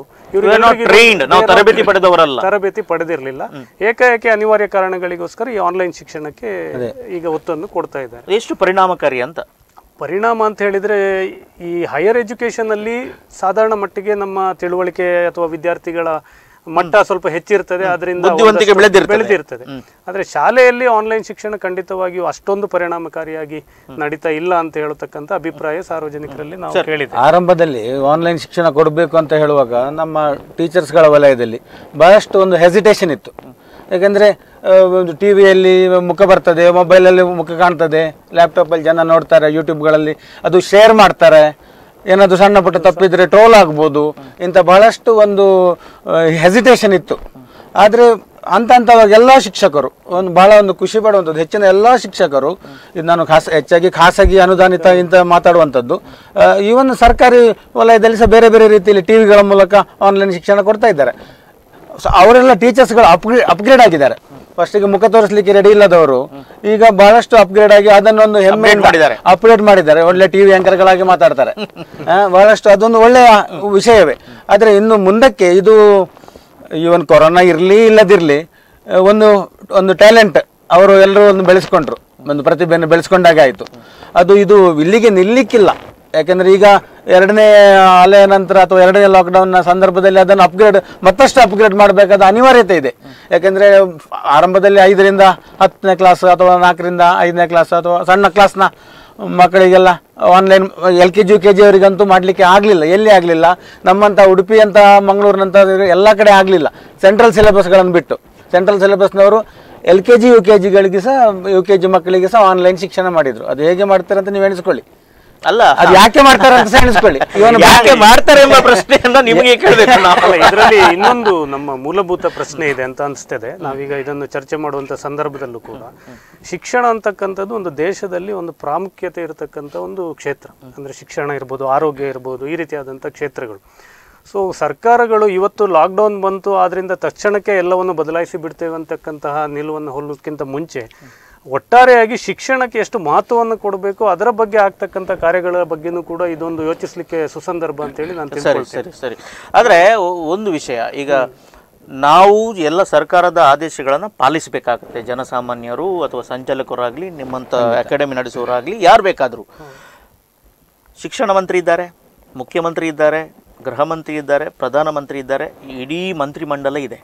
ತರಬೇತಿ ಪಡೆದಿರಲಿಲ್ಲ. ಏಕಾಏಕಿ ಅನಿವಾರ್ಯ ಕಾರಣಗಳಿಗೋಸ್ಕರ ಈ ಆನ್ಲೈನ್ ಶಿಕ್ಷಣಕ್ಕೆ ಈಗ ಒತ್ತನ್ನು ಕೊಡ್ತಾ ಇದ್ದಾರೆ. ಎಷ್ಟು ಪರಿಣಾಮಕಾರಿ ಅಂತ? ಪರಿಣಾಮ ಅಂತ ಹೇಳಿದ್ರೆ ಈ ಹೈಯರ್ ಎಜುಕೇಶನ್ ಅಲ್ಲಿ ಸಾಧಾರಣ ಮಟ್ಟಿಗೆ ನಮ್ಮ ತಿಳುವಳಿಕೆ ಅಥವಾ ವಿದ್ಯಾರ್ಥಿಗಳ ಮಟ್ಟ ಸ್ವಲ್ಪ ಹೆಚ್ಚಿರ್ತದೆ, ಅದರಿಂದ ಬೆಳೆದಿರ್ತದೆ. ಆದ್ರೆ ಶಾಲೆಯಲ್ಲಿ ಆನ್ಲೈನ್ ಶಿಕ್ಷಣ ಖಂಡಿತವಾಗಿಯೂ ಅಷ್ಟೊಂದು ಪರಿಣಾಮಕಾರಿಯಾಗಿ ನಡೀತಾ ಇಲ್ಲ ಅಂತ ಹೇಳತಕ್ಕಂಥ ಅಭಿಪ್ರಾಯ ಸಾರ್ವಜನಿಕರಲ್ಲಿ ನಾವು ಕೇಳಿದ್ದೇವೆ. ಆರಂಭದಲ್ಲಿ ಆನ್ಲೈನ್ ಶಿಕ್ಷಣ ಕೊಡಬೇಕು ಅಂತ ಹೇಳುವಾಗ ನಮ್ಮ ಟೀಚರ್ಸ್ಗಳ ವಲಯದಲ್ಲಿ ಬಹಳಷ್ಟು ಒಂದು ಹೆಸಿಟೇಷನ್ ಇತ್ತು. ಯಾಕಂದರೆ ಒಂದು ಟಿ ವಿಯಲ್ಲಿ ಮುಖ ಬರ್ತದೆ, ಮೊಬೈಲಲ್ಲಿ ಮುಖ ಕಾಣ್ತದೆ, ಲ್ಯಾಪ್ಟಾಪಲ್ಲಿ ಜನ ನೋಡ್ತಾರೆ, ಯೂಟ್ಯೂಬ್ಗಳಲ್ಲಿ ಅದು ಶೇರ್ ಮಾಡ್ತಾರೆ, ಏನಾದರೂ ಸಣ್ಣ ಪುಟ್ಟ ತಪ್ಪಿದ್ರೆ ಟ್ರೋಲ್ ಆಗ್ಬೋದು, ಇಂಥ ಬಹಳಷ್ಟು ಒಂದು ಹೆಸಿಟೇಷನ್ ಇತ್ತು. ಆದರೆ ಹಂತವಾಗಿ ಎಲ್ಲ ಶಿಕ್ಷಕರು ಬಹಳ ಒಂದು ಖುಷಿ ಪಡುವಂಥದ್ದು, ಹೆಚ್ಚಿನ ಎಲ್ಲ ಶಿಕ್ಷಕರು, ಇದು ನಾನು ಹೆಚ್ಚಾಗಿ ಖಾಸಗಿ ಅನುದಾನಿತ ಇಂಥ ಮಾತಾಡುವಂಥದ್ದು, ಈವನ್ ಸರ್ಕಾರಿ ವಲಯದಲ್ಲಿ ಸಹ ಬೇರೆ ಬೇರೆ ರೀತಿಯಲ್ಲಿ ಟಿ ವಿಗಳ ಮೂಲಕ ಆನ್ಲೈನ್ ಶಿಕ್ಷಣ ಕೊಡ್ತಾ ಇದ್ದಾರೆ. ಸೊ ಅವರೆಲ್ಲ ಟೀಚರ್ಸ್ಗಳು ಅಪ್ಗ್ರೇಡ್ ಆಗಿದ್ದಾರೆ. ಫಸ್ಟಿಗೆ ಮುಖ ತೋರಿಸಲಿಕ್ಕೆ ರೆಡಿ ಇಲ್ಲದವರು ಈಗ ಬಹಳಷ್ಟು ಅಪ್ಗ್ರೇಡ್ ಆಗಿ ಅದನ್ನೊಂದು ಹೆಮ್ಮೆ ಅಪ್ಗ್ರೇಡ್ ಮಾಡಿದ್ದಾರೆ. ಒಳ್ಳೆ ಟಿವಿ ಆಂಕರ್ಗಳಾಗಿ ಮಾತಾಡ್ತಾರೆ. ಬಹಳಷ್ಟು ಅದೊಂದು ಒಳ್ಳೆಯ ವಿಷಯವೇ. ಆದರೆ ಇನ್ನು ಮುಂದಕ್ಕೆ ಇದು ಈವನ್ ಕೊರೋನಾ ಇರಲಿ ಇಲ್ಲದಿರಲಿ ಒಂದು ಟ್ಯಾಲೆಂಟ್ ಅವರು ಎಲ್ಲರೂ ಒಂದು ಬೆಳೆಸ್ಕೊಂಡ್ರು, ಒಂದು ಪ್ರತಿಭೆಯನ್ನು ಬೆಳೆಸ್ಕೊಂಡಾಗ ಆಯಿತು. ಇದು ಇಲ್ಲಿಗೆ ನಿಲ್ಲಿಕ್ಕಿಲ್ಲ. ಯಾಕೆಂದರೆ ಈಗ 2ನೇ ಅಲೆಯ ನಂತರ ಅಥವಾ 2ನೇ ಲಾಕ್ಡೌನ್ನ ಸಂದರ್ಭದಲ್ಲಿ ಅದನ್ನು ಮತ್ತಷ್ಟು ಅಪ್ಗ್ರೇಡ್ ಮಾಡಬೇಕಾದ ಅನಿವಾರ್ಯತೆ ಇದೆ. ಯಾಕೆಂದರೆ ಆರಂಭದಲ್ಲಿ 5ರಿಂದ 10ನೇ ಕ್ಲಾಸ್ ಅಥವಾ 4ರಿಂದ 5ನೇ ಕ್ಲಾಸ್ ಅಥವಾ ಸಣ್ಣ ಕ್ಲಾಸ್ನ ಮಕ್ಕಳಿಗೆಲ್ಲ ಆನ್ಲೈನ್ LKG UKG ಅವರಿಗಂತೂ ಮಾಡಲಿಕ್ಕೆ ಆಗಲಿಲ್ಲ, ಎಲ್ಲಿ ಆಗಲಿಲ್ಲ. ನಮ್ಮಂಥ ಉಡುಪಿ ಅಂತ ಮಂಗಳೂರಿನಂಥ ಎಲ್ಲ ಕಡೆ ಆಗಲಿಲ್ಲ, ಸೆಂಟ್ರಲ್ ಸಿಲೆಬಸ್ಗಳನ್ನು ಬಿಟ್ಟು. ಸೆಂಟ್ರಲ್ ಸಿಲೆಬಸ್ನವರು LKG UKGಗಳಿಗೆ ಸಹ UKG ಮಕ್ಕಳಿಗೆ ಸಹ ಆನ್ಲೈನ್ ಶಿಕ್ಷಣ ಮಾಡಿದರು. ಅದು ಹೇಗೆ ಮಾಡ್ತಾರೆ ಅಂತ ನೀವು ಎಣಿಸ್ಕೊಳ್ಳಿ. ಅಲ್ಲ, ಅದು ಯಾಕೆ ಮಾಡ್ತಾರೆ ಅಂತ ಎಣಿಸ್ಕೊಳ್ಳಿ. ಯಾಕೆ ಮಾಡ್ತಾರೆ ಎಂಬ ಪ್ರಶ್ನೆಯನ್ನ ನಿಮಗೆ ಕೇಳಬೇಕು. ಇದರಲ್ಲಿ ಇನ್ನೊಂದು ನಮ್ಮ ಮೂಲಭೂತ ಪ್ರಶ್ನೆ ಇದೆ ಅಂತ ಅನಿಸ್ತದೆ. ನಾವೀಗ ಇದನ್ನು ಚರ್ಚೆ ಮಾಡುವಂಥ ಸಂದರ್ಭದಲ್ಲೂ ಕೂಡ ಶಿಕ್ಷಣ ಅಂತಕ್ಕಂಥದ್ದು ಒಂದು ದೇಶದಲ್ಲಿ ಒಂದು ಪ್ರಾಮುಖ್ಯತೆ ಇರತಕ್ಕಂಥ ಒಂದು ಕ್ಷೇತ್ರ. ಅಂದರೆ ಶಿಕ್ಷಣ ಇರ್ಬೋದು, ಆರೋಗ್ಯ ಇರ್ಬೋದು, ಈ ರೀತಿಯಾದಂಥ ಕ್ಷೇತ್ರಗಳು. ಸೊ ಸರ್ಕಾರಗಳು ಇವತ್ತು ಲಾಕ್ಡೌನ್ ಬಂತು, ಆದ್ದರಿಂದ ತಕ್ಷಣಕ್ಕೆ ಎಲ್ಲವನ್ನು ಬದಲಾಯಿಸಿ ಬಿಡ್ತೇವೆ ಅಂತಕ್ಕಂತಹ ನಿಲುವನ್ನು ಹೊಲ್ಲೋದಕ್ಕಿಂತ ಮುಂಚೆ ಒಟ್ಟಾರೆಯಾಗಿ ಶಿಕ್ಷಣಕ್ಕೆ ಎಷ್ಟು ಮಹತ್ವವನ್ನು ಕೊಡಬೇಕು, ಅದರ ಬಗ್ಗೆ ಆಗ್ತಕ್ಕಂಥ ಕಾರ್ಯಗಳ ಬಗ್ಗೆನೂ ಕೂಡ ಇದೊಂದು ಯೋಚಿಸಲಿಕ್ಕೆ ಸುಸಂದರ್ಭ ಅಂತೇಳಿ ನಾನು ತಿಳ್ಕೊಳ್ತೇನೆ. ಸರಿ. ಆದರೆ ಒಂದು ವಿಷಯ, ಈಗ ನಾವು ಎಲ್ಲ ಸರ್ಕಾರದ ಆದೇಶಗಳನ್ನು ಪಾಲಿಸಬೇಕಾಗುತ್ತೆ, ಜನಸಾಮಾನ್ಯರು ಅಥವಾ ಸಂಚಾಲಕರಾಗಲಿ, ನಿಮ್ಮಂಥ ಅಕಾಡೆಮಿ ನಡೆಸುವವರಾಗಲಿ, ಯಾರು ಬೇಕಾದರೂ. ಶಿಕ್ಷಣ ಮಂತ್ರಿ ಇದ್ದಾರೆ, ಮುಖ್ಯಮಂತ್ರಿ ಇದ್ದಾರೆ, ಗೃಹ ಮಂತ್ರಿ ಇದ್ದಾರೆ, ಪ್ರಧಾನಮಂತ್ರಿ ಇದ್ದಾರೆ, ಇಡೀ ಮಂತ್ರಿಮಂಡಲ ಇದೆ.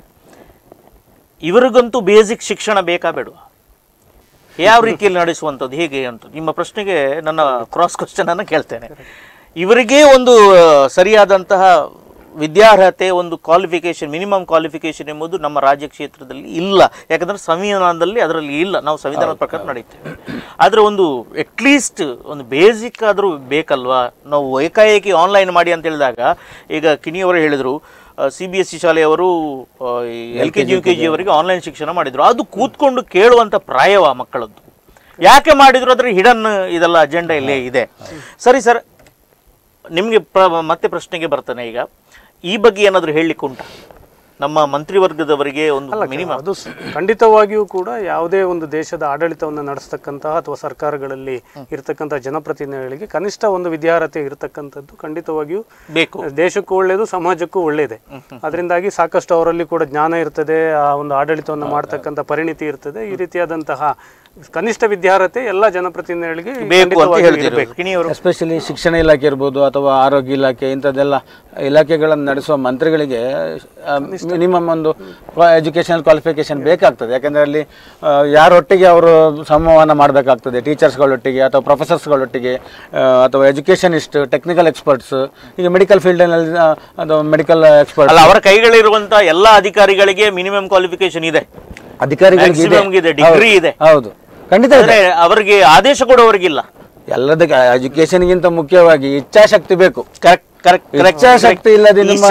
ಇವರಿಗಂತೂ ಬೇಸಿಕ್ ಶಿಕ್ಷಣ ಬೇಕಾ ಬೇಡವಾ? ಯಾವ ರೀತಿಯಲ್ಲಿ ನಡೆಸುವಂಥದ್ದು ಹೇಗೆ ಅಂತ ನಿಮ್ಮ ಪ್ರಶ್ನೆಗೆ ನನ್ನ ಕ್ರಾಸ್ ಕ್ವಶನನ್ನು ಕೇಳ್ತೇನೆ. ಇವರಿಗೇ ಒಂದು ಸರಿಯಾದಂತಹ ವಿದ್ಯಾರ್ಹತೆ, ಒಂದು ಕ್ವಾಲಿಫಿಕೇಷನ್, ಮಿನಿಮಮ್ ಕ್ವಾಲಿಫಿಕೇಷನ್ ಎಂಬುದು ನಮ್ಮ ರಾಜ್ಯ ಕ್ಷೇತ್ರದಲ್ಲಿ ಇಲ್ಲ. ಯಾಕಂದರೆ ಸಂವಿಧಾನದಲ್ಲಿ ಅದರಲ್ಲಿ ಇಲ್ಲ, ನಾವು ಸಂವಿಧಾನದ ಪ್ರಕಾರ ನಡೀತೇವೆ. ಆದರೆ ಒಂದು ಅಟ್ಲೀಸ್ಟ್ ಒಂದು ಬೇಸಿಕ್ ಆದರೂ ಬೇಕಲ್ವಾ? ನಾವು ಏಕಾಏಕಿ ಆನ್ಲೈನ್ ಮಾಡಿ ಅಂತ ಹೇಳಿದಾಗ, ಈಗ ಕಿಣಿಯವರು ಹೇಳಿದರು CBSE ಶಾಲೆಯವರು LKG UKG ಅವರಿಗೆ ಆನ್ಲೈನ್ ಶಿಕ್ಷಣ ಮಾಡಿದರು. ಅದು ಕೂತ್ಕೊಂಡು ಕೇಳುವಂಥ ಪ್ರಾಯವ ಮಕ್ಕಳದ್ದು. ಯಾಕೆ ಮಾಡಿದ್ರು? ಅದರ ಹಿಡನ್ ಇದೆಲ್ಲ ಅಜೆಂಡಾ ಇಲ್ಲೇ ಇದೆ. ಸರಿ ಸರ್, ನಿಮಗೆ ಮತ್ತೆ ಪ್ರಶ್ನೆಗೆ ಬರ್ತಾನೆ. ಈಗ ಈ ಬಗ್ಗೆ ಏನಾದರೂ ಹೇಳಲಿಕ್ಕೆ ಉಂಟಾ ನಮ್ಮ ಮಂತ್ರಿವರ್ಗದವರಿಗೆ? ಒಂದು ಮಿನಿಮಮ್ ಅದು ಖಂಡಿತವಾಗಿಯೂ ಕೂಡ ಯಾವುದೇ ಒಂದು ದೇಶದ ಆಡಳಿತವನ್ನು ನಡೆಸ್ತಕ್ಕಂತಹ ಅಥವಾ ಸರ್ಕಾರಗಳಲ್ಲಿ ಇರತಕ್ಕಂತಹ ಜನಪ್ರತಿನಿಧಿಗಳಿಗೆ ಕನಿಷ್ಠ ಒಂದು ವಿದ್ಯಾರ್ಹತೆ ಇರತಕ್ಕಂಥದ್ದು ಖಂಡಿತವಾಗಿಯೂ ಬೇಕು. ದೇಶಕ್ಕೂ ಒಳ್ಳೆಯದು, ಸಮಾಜಕ್ಕೂ ಒಳ್ಳೆಯದೇ. ಅದರಿಂದಾಗಿ ಸಾಕಷ್ಟು ಅವರಲ್ಲಿ ಕೂಡ ಜ್ಞಾನ ಇರ್ತದೆ, ಆ ಒಂದು ಆಡಳಿತವನ್ನು ಮಾಡ್ತಕ್ಕಂಥ ಪರಿಣಿತಿ ಇರ್ತದೆ. ಈ ರೀತಿಯಾದಂತಹ ಕನಿಷ್ಠ ವಿದ್ಯಾರ್ಹತೆ ಎಲ್ಲ ಜನಪ್ರತಿನಿಧಿಗಳಿಗೆ ಬೇಕು. ಎಸ್ಪೆಷಲಿ ಶಿಕ್ಷಣ ಇಲಾಖೆ ಇರ್ಬೋದು ಅಥವಾ ಆರೋಗ್ಯ ಇಲಾಖೆ, ಇಂಥದ್ದೆಲ್ಲ ಇಲಾಖೆಗಳನ್ನು ನಡೆಸುವ ಮಂತ್ರಿಗಳಿಗೆ ಮಿನಿಮಮ್ ಒಂದು ಎಜುಕೇಷನಲ್ ಕ್ವಾಲಿಫಿಕೇಶನ್ ಬೇಕಾಗ್ತದೆ. ಯಾಕೆಂದರೆ ಅಲ್ಲಿ ಯಾರೊಟ್ಟಿಗೆ ಅವರು ಸಂವಹನ ಮಾಡಬೇಕಾಗ್ತದೆ, ಟೀಚರ್ಸ್ಗಳೊಟ್ಟಿಗೆ ಅಥವಾ ಪ್ರೊಫೆಸರ್ಸ್ಗಳೊಟ್ಟಿಗೆ ಅಥವಾ ಎಜುಕೇಷನಿಸ್ಟ್, ಟೆಕ್ನಿಕಲ್ ಎಕ್ಸ್ಪರ್ಟ್ಸ್, ಈಗ ಮೆಡಿಕಲ್ ಫೀಲ್ಡ್ನಲ್ಲಿ ಅಥವಾ ಮೆಡಿಕಲ್ ಎಕ್ಸ್ಪರ್ಟ್ ಅವರ ಕೈಗಳಿರುವಂತಹ ಎಲ್ಲ ಅಧಿಕಾರಿಗಳಿಗೆ ಮಿನಿಮಮ್ ಕ್ವಾಲಿಫಿಕೇಶನ್ ಇದೆ, ಅಧಿಕಾರಿಗಳಿಗೆ ಡಿಗ್ರಿ ಇದೆ. ಹೌದು, ಖಂಡಿತ ಅವರಿಗೆ ಆದೇಶ ಕೊಡುವವರಿಗಿಲ್ಲ. ಎಲ್ಲದಕ್ಕೆ ಎಜುಕೇಶನ್ಗಿಂತ ಮುಖ್ಯವಾಗಿ ಇಚ್ಛಾಶಕ್ತಿ ಬೇಕು. ಇಚ್ಛಾಶಕ್ತಿ ಇಲ್ಲದೆ ನಿಮ್ಮ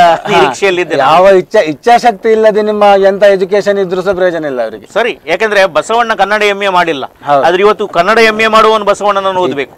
ಯಾವ ಇಚ್ಛಾಶಕ್ತಿ ಇಲ್ಲದೆ ನಿಮ್ಮ ಎಂತ ಎಜುಕೇಶನ್ ಇದ್ರೂ ಸಹ ಪ್ರಯೋಜನ ಇಲ್ಲ ಅವರಿಗೆ. ಸರಿ, ಯಾಕಂದ್ರೆ ಬಸವಣ್ಣ ಕನ್ನಡ MA ಮಾಡಿಲ್ಲ, ಆದ್ರೆ ಇವತ್ತು ಕನ್ನಡ MA ಮಾಡುವವನು ಬಸವಣ್ಣನನ್ನು ಓದಬೇಕು.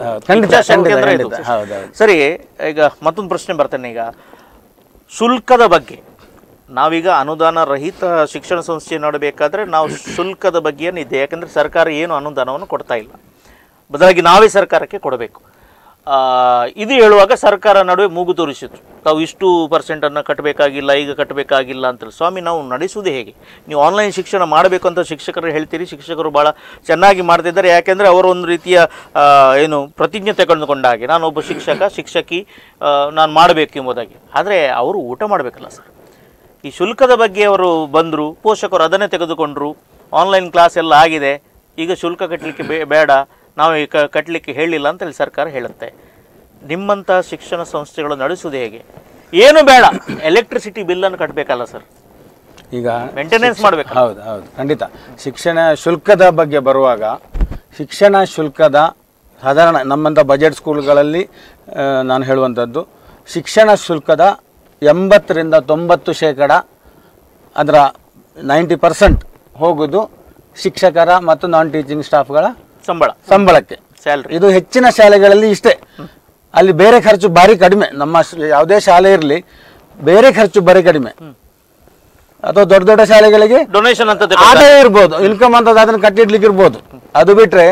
ಸರಿ, ಈಗ ಮತ್ತೊಂದು ಪ್ರಶ್ನೆ ಬರ್ತೇನೆ. ಈಗ ಶುಲ್ಕದ ಬಗ್ಗೆ ನಾವೀಗ ಅನುದಾನ ರಹಿತ ಶಿಕ್ಷಣ ಸಂಸ್ಥೆ ನೋಡಬೇಕಾದ್ರೆ ನಾವು ಶುಲ್ಕದ ಬಗ್ಗೆ ಏನಿದೆ, ಯಾಕಂದರೆ ಸರ್ಕಾರ ಏನು ಅನುದಾನವನ್ನು ಕೊಡ್ತಾ ಇಲ್ಲ, ಬದಲಾಗಿ ನಾವೇ ಸರ್ಕಾರಕ್ಕೆ ಕೊಡಬೇಕು. ಇದು ಹೇಳುವಾಗ ಸರ್ಕಾರ ನಡುವೆ ಮೂಗು ತೋರಿಸಿದ್ರು, ತಾವು ಇಷ್ಟು % ಕಟ್ಟಬೇಕಾಗಿಲ್ಲ, ಈಗ ಕಟ್ಟಬೇಕಾಗಿಲ್ಲ ಅಂತೇಳಿ. ಸ್ವಾಮಿ, ನಾವು ನಡೆಸುವುದೇ ಹೇಗೆ? ನೀವು ಆನ್ಲೈನ್ ಶಿಕ್ಷಣ ಮಾಡಬೇಕು ಅಂತ ಶಿಕ್ಷಕರು ಹೇಳ್ತೀರಿ, ಶಿಕ್ಷಕರು ಭಾಳ ಚೆನ್ನಾಗಿ ಮಾಡ್ತಿದ್ದಾರೆ. ಯಾಕೆಂದರೆ ಅವರು ಒಂದು ರೀತಿಯ ಏನು ಪ್ರತಿಜ್ಞೆ ತೆಗೆದುಕೊಂಡ ಹಾಗೆ, ನಾನೊಬ್ಬ ಶಿಕ್ಷಕಿ ನಾನು ಮಾಡಬೇಕು ಎಂಬುದಾಗಿ. ಆದರೆ ಅವರು ಊಟ ಮಾಡಬೇಕಲ್ಲ ಸರ್. ಈ ಶುಲ್ಕದ ಬಗ್ಗೆ ಅವರು ಬಂದರು, ಪೋಷಕರು ಅದನ್ನೇ ತೆಗೆದುಕೊಂಡ್ರು, ಆನ್ಲೈನ್ ಕ್ಲಾಸ್ ಎಲ್ಲ ಆಗಿದೆ, ಈಗ ಶುಲ್ಕ ಕಟ್ಟಲಿಕ್ಕೆ ಬೇಡ, ನಾವು ಕಟ್ಟಲಿಕ್ಕೆ ಹೇಳಿಲ್ಲ ಅಂತೇಳಿ ಸರ್ಕಾರ ಹೇಳುತ್ತೆ. ನಿಮ್ಮಂಥ ಶಿಕ್ಷಣ ಸಂಸ್ಥೆಗಳು ನಡೆಸುವುದು ಹೇಗೆ? ಏನು ಬೇಡ, ಎಲೆಕ್ಟ್ರಿಸಿಟಿ ಬಿಲ್ಲನ್ನು ಕಟ್ಟಬೇಕಲ್ಲ ಸರ್, ಈಗ ಮೇಂಟೆನೆನ್ಸ್ ಮಾಡಬೇಕು. ಹೌದು ಹೌದು, ಖಂಡಿತ. ಶಿಕ್ಷಣ ಶುಲ್ಕದ ಬಗ್ಗೆ ಬರುವಾಗ, ಶಿಕ್ಷಣ ಶುಲ್ಕದ ಸಾಧಾರಣ ನಮ್ಮಂಥ ಬಜೆಟ್ ಸ್ಕೂಲ್ಗಳಲ್ಲಿ ನಾನು ಹೇಳುವಂಥದ್ದು, ಶಿಕ್ಷಣ ಶುಲ್ಕದ 80 ರಿಂದ 90% ಅದರ 90% ಹೋಗುವುದು ಶಿಕ್ಷಕರ ಮತ್ತು ನಾನ್ ಟೀಚಿಂಗ್ ಸ್ಟಾಫ್ಗಳ ಸಂಬಳಕ್ಕೆ. ಇದು ಹೆಚ್ಚಿನ ಶಾಲೆಗಳಲ್ಲಿ ಇಷ್ಟೇ. ಅಲ್ಲಿ ಬೇರೆ ಖರ್ಚು ಭಾರಿ ಕಡಿಮೆ. ನಮ್ಮ ಯಾವುದೇ ಶಾಲೆ ಇರಲಿ, ಬೇರೆ ಖರ್ಚು ಭಾರಿ ಕಡಿಮೆ. ಅಥವಾ ದೊಡ್ಡ ದೊಡ್ಡ ಶಾಲೆಗಳಿಗೆ ಡೊನೇಷನ್ ಅಂತ ಆದಾಯ ಇರ್ಬೋದು, ಇನ್ಕಮ್ ಅಂತ ಅದನ್ನು ಕಟ್ಟಿಡ್ಲಿಕ್ಕೆ ಇರ್ಬೋದು. ಅದು ಬಿಟ್ಟರೆ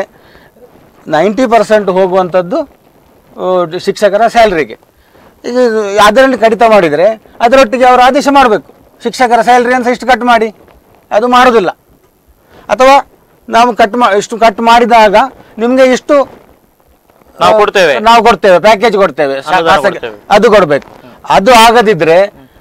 90% ಹೋಗುವಂಥದ್ದು ಶಿಕ್ಷಕರ ಸ್ಯಾಲ್ರಿಗೆ. ಈಗ ಅದರಲ್ಲಿ ಕಡಿತ ಮಾಡಿದರೆ ಅದರೊಟ್ಟಿಗೆ ಅವರು ಆದೇಶ ಮಾಡಬೇಕು, ಶಿಕ್ಷಕರ ಸ್ಯಾಲ್ರಿ ಅಂತ ಇಷ್ಟು ಕಟ್ ಮಾಡಿ. ಅದು ಮಾಡೋದಿಲ್ಲ. ಅಥವಾ ನಾವು ಇಷ್ಟು ಕಟ್ ಮಾಡಿದಾಗ ನಿಮಗೆ ಇಷ್ಟು ನಾವು ಕೊಡ್ತೇವೆ, ಪ್ಯಾಕೇಜ್ ಕೊಡ್ತೇವೆ, ಅದು ಕೊಡಬೇಕು. ಅದು ಆಗದಿದ್ರೆ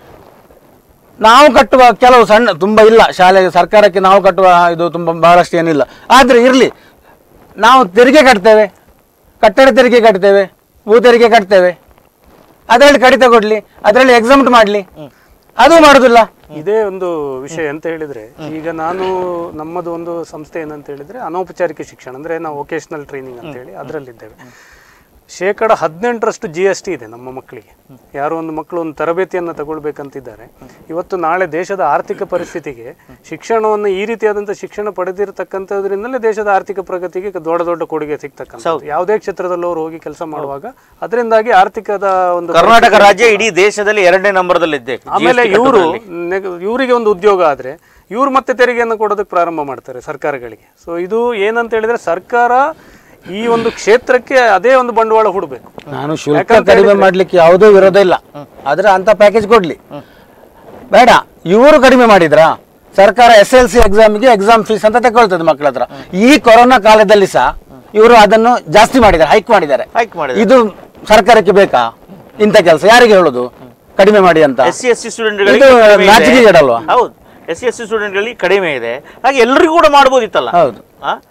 ನಾವು ಕಟ್ಟುವ ಕೆಲವು ಸಣ್ಣ ತುಂಬ ಇಲ್ಲ ಶಾಲೆಗೆ, ಸರ್ಕಾರಕ್ಕೆ ನಾವು ಕಟ್ಟುವ ಇದು ತುಂಬ ಬಹಳಷ್ಟು ಏನಿಲ್ಲ. ಆದರೆ ಇರಲಿ, ನಾವು ತೆರಿಗೆ ಕಟ್ತೇವೆ, ಕಟ್ಟಡ ತೆರಿಗೆ ಕಟ್ತೇವೆ, ಭೂ ತೆರಿಗೆ ಕಟ್ತೇವೆ, ಅದರಲ್ಲಿ ಕಡಿತ ಕೊಡ್ಲಿ, ಅದರಲ್ಲಿ ಎಕ್ಸಾಮ್ಟ್ ಮಾಡಲಿ, ಅದು ಮಾಡೋದಿಲ್ಲ. ಇದೇ ಒಂದು ವಿಷಯ ಅಂತ ಹೇಳಿದ್ರೆ, ಈಗ ನಮ್ಮದು ಒಂದು ಸಂಸ್ಥೆ ಏನಂತ ಹೇಳಿದ್ರೆ ಅನೌಪಚಾರಿಕ ಶಿಕ್ಷಣ, ಅಂದ್ರೆ ನಾವು ವೊಕೇಶನಲ್ ಟ್ರೈನಿಂಗ್ ಅಂತ ಹೇಳಿ ಅದರಲ್ಲಿದ್ದೇವೆ. 18% GST ಇದೆ ನಮ್ಮ ಮಕ್ಕಳಿಗೆ. ಯಾರೋ ಒಂದು ಮಕ್ಕಳು ಒಂದು ತರಬೇತಿಯನ್ನು ತಗೊಳ್ಬೇಕಂತಿದ್ದಾರೆ, ಇವತ್ತು ನಾಳೆ ದೇಶದ ಆರ್ಥಿಕ ಪರಿಸ್ಥಿತಿಗೆ ಶಿಕ್ಷಣವನ್ನು ಈ ರೀತಿಯಾದಂಥ ಶಿಕ್ಷಣ ಪಡೆದಿರತಕ್ಕಂಥದ್ರಿಂದಲೇ ದೇಶದ ಆರ್ಥಿಕ ಪ್ರಗತಿಗೆ ದೊಡ್ಡ ದೊಡ್ಡ ಕೊಡುಗೆ ಸಿಗ್ತಕ್ಕಂಥ. ಯಾವುದೇ ಕ್ಷೇತ್ರದಲ್ಲಿ ಅವರು ಹೋಗಿ ಕೆಲಸ ಮಾಡುವಾಗ ಅದರಿಂದಾಗಿ ಆರ್ಥಿಕದ ಒಂದು ಕರ್ನಾಟಕ ರಾಜ್ಯ ಇಡೀ ದೇಶದಲ್ಲಿ 2ನೇ ನಂಬರದಲ್ಲಿದೆ. ಆಮೇಲೆ ಇವರಿಗೆ ಒಂದು ಉದ್ಯೋಗ ಆದ್ರೆ ಇವ್ರು ಮತ್ತೆ ತೆರಿಗೆಯನ್ನು ಕೊಡೋದಕ್ಕೆ ಪ್ರಾರಂಭ ಮಾಡ್ತಾರೆ ಸರ್ಕಾರಗಳಿಗೆ. ಸೊ ಇದು ಏನಂತ ಹೇಳಿದ್ರೆ ಸರ್ಕಾರ ಈ ಒಂದು ಕ್ಷೇತ್ರಕ್ಕೆ ಅದೇ ಒಂದು ಬಂಡವಾಳ ಹೂಡಬೇಕು. ನಾನು ಶುಲ್ಕ ಕಡಿಮೆ ಮಾಡ್ಲಿಕ್ಕೆ ಯಾವುದೋ ವಿರೋಧ ಇಲ್ಲ, ಆದ್ರೆ ಅಂತ ಪ್ಯಾಕೇಜ್ ಕೊಡ್ಲಿ. ಬೇಡ, ಇವರು ಕಡಿಮೆ ಮಾಡಿದ್ರಾ? ಸರ್ಕಾರ SLC ಎಕ್ಸಾಮ್ಗೆ ಎಕ್ಸಾಮ್ ಫೀಸ್ ಅಂತ ತಗೊಳ್ತದೆ ಮಕ್ಕಳ ಹತ್ರ. ಈ ಕೊರೋನಾ ಕಾಲದಲ್ಲಿ ಸಹ ಇವರು ಅದನ್ನು ಜಾಸ್ತಿ ಮಾಡಿದ್ದಾರೆ, ಹೈಕ್ ಮಾಡಿದ್ದಾರೆ. ಇದು ಸರ್ಕಾರಕ್ಕೆ ಬೇಕಾ ಇಂಥ ಕೆಲಸ? ಯಾರಿಗೆ ಹೇಳುದು ಕಡಿಮೆ ಮಾಡಿ ಅಂತ? SC ಸ್ಟೂಡೆಂಟ್ಗಳಿಗೆ ನಾಚಿಕೆಗೇಡಲ್ವಾ? ಹೌದು, SC ಸ್ಟೂಡೆಂಟ್ಗಳಿಗೆ ಕಡಿಮೆ ಇದೆ, ಹಾಗೆ ಎಲ್ಲರಿಗೂ ಕೂಡ ಮಾಡ್ಬೋದಿತ್ತಲ್ಲ. ಹೌದು,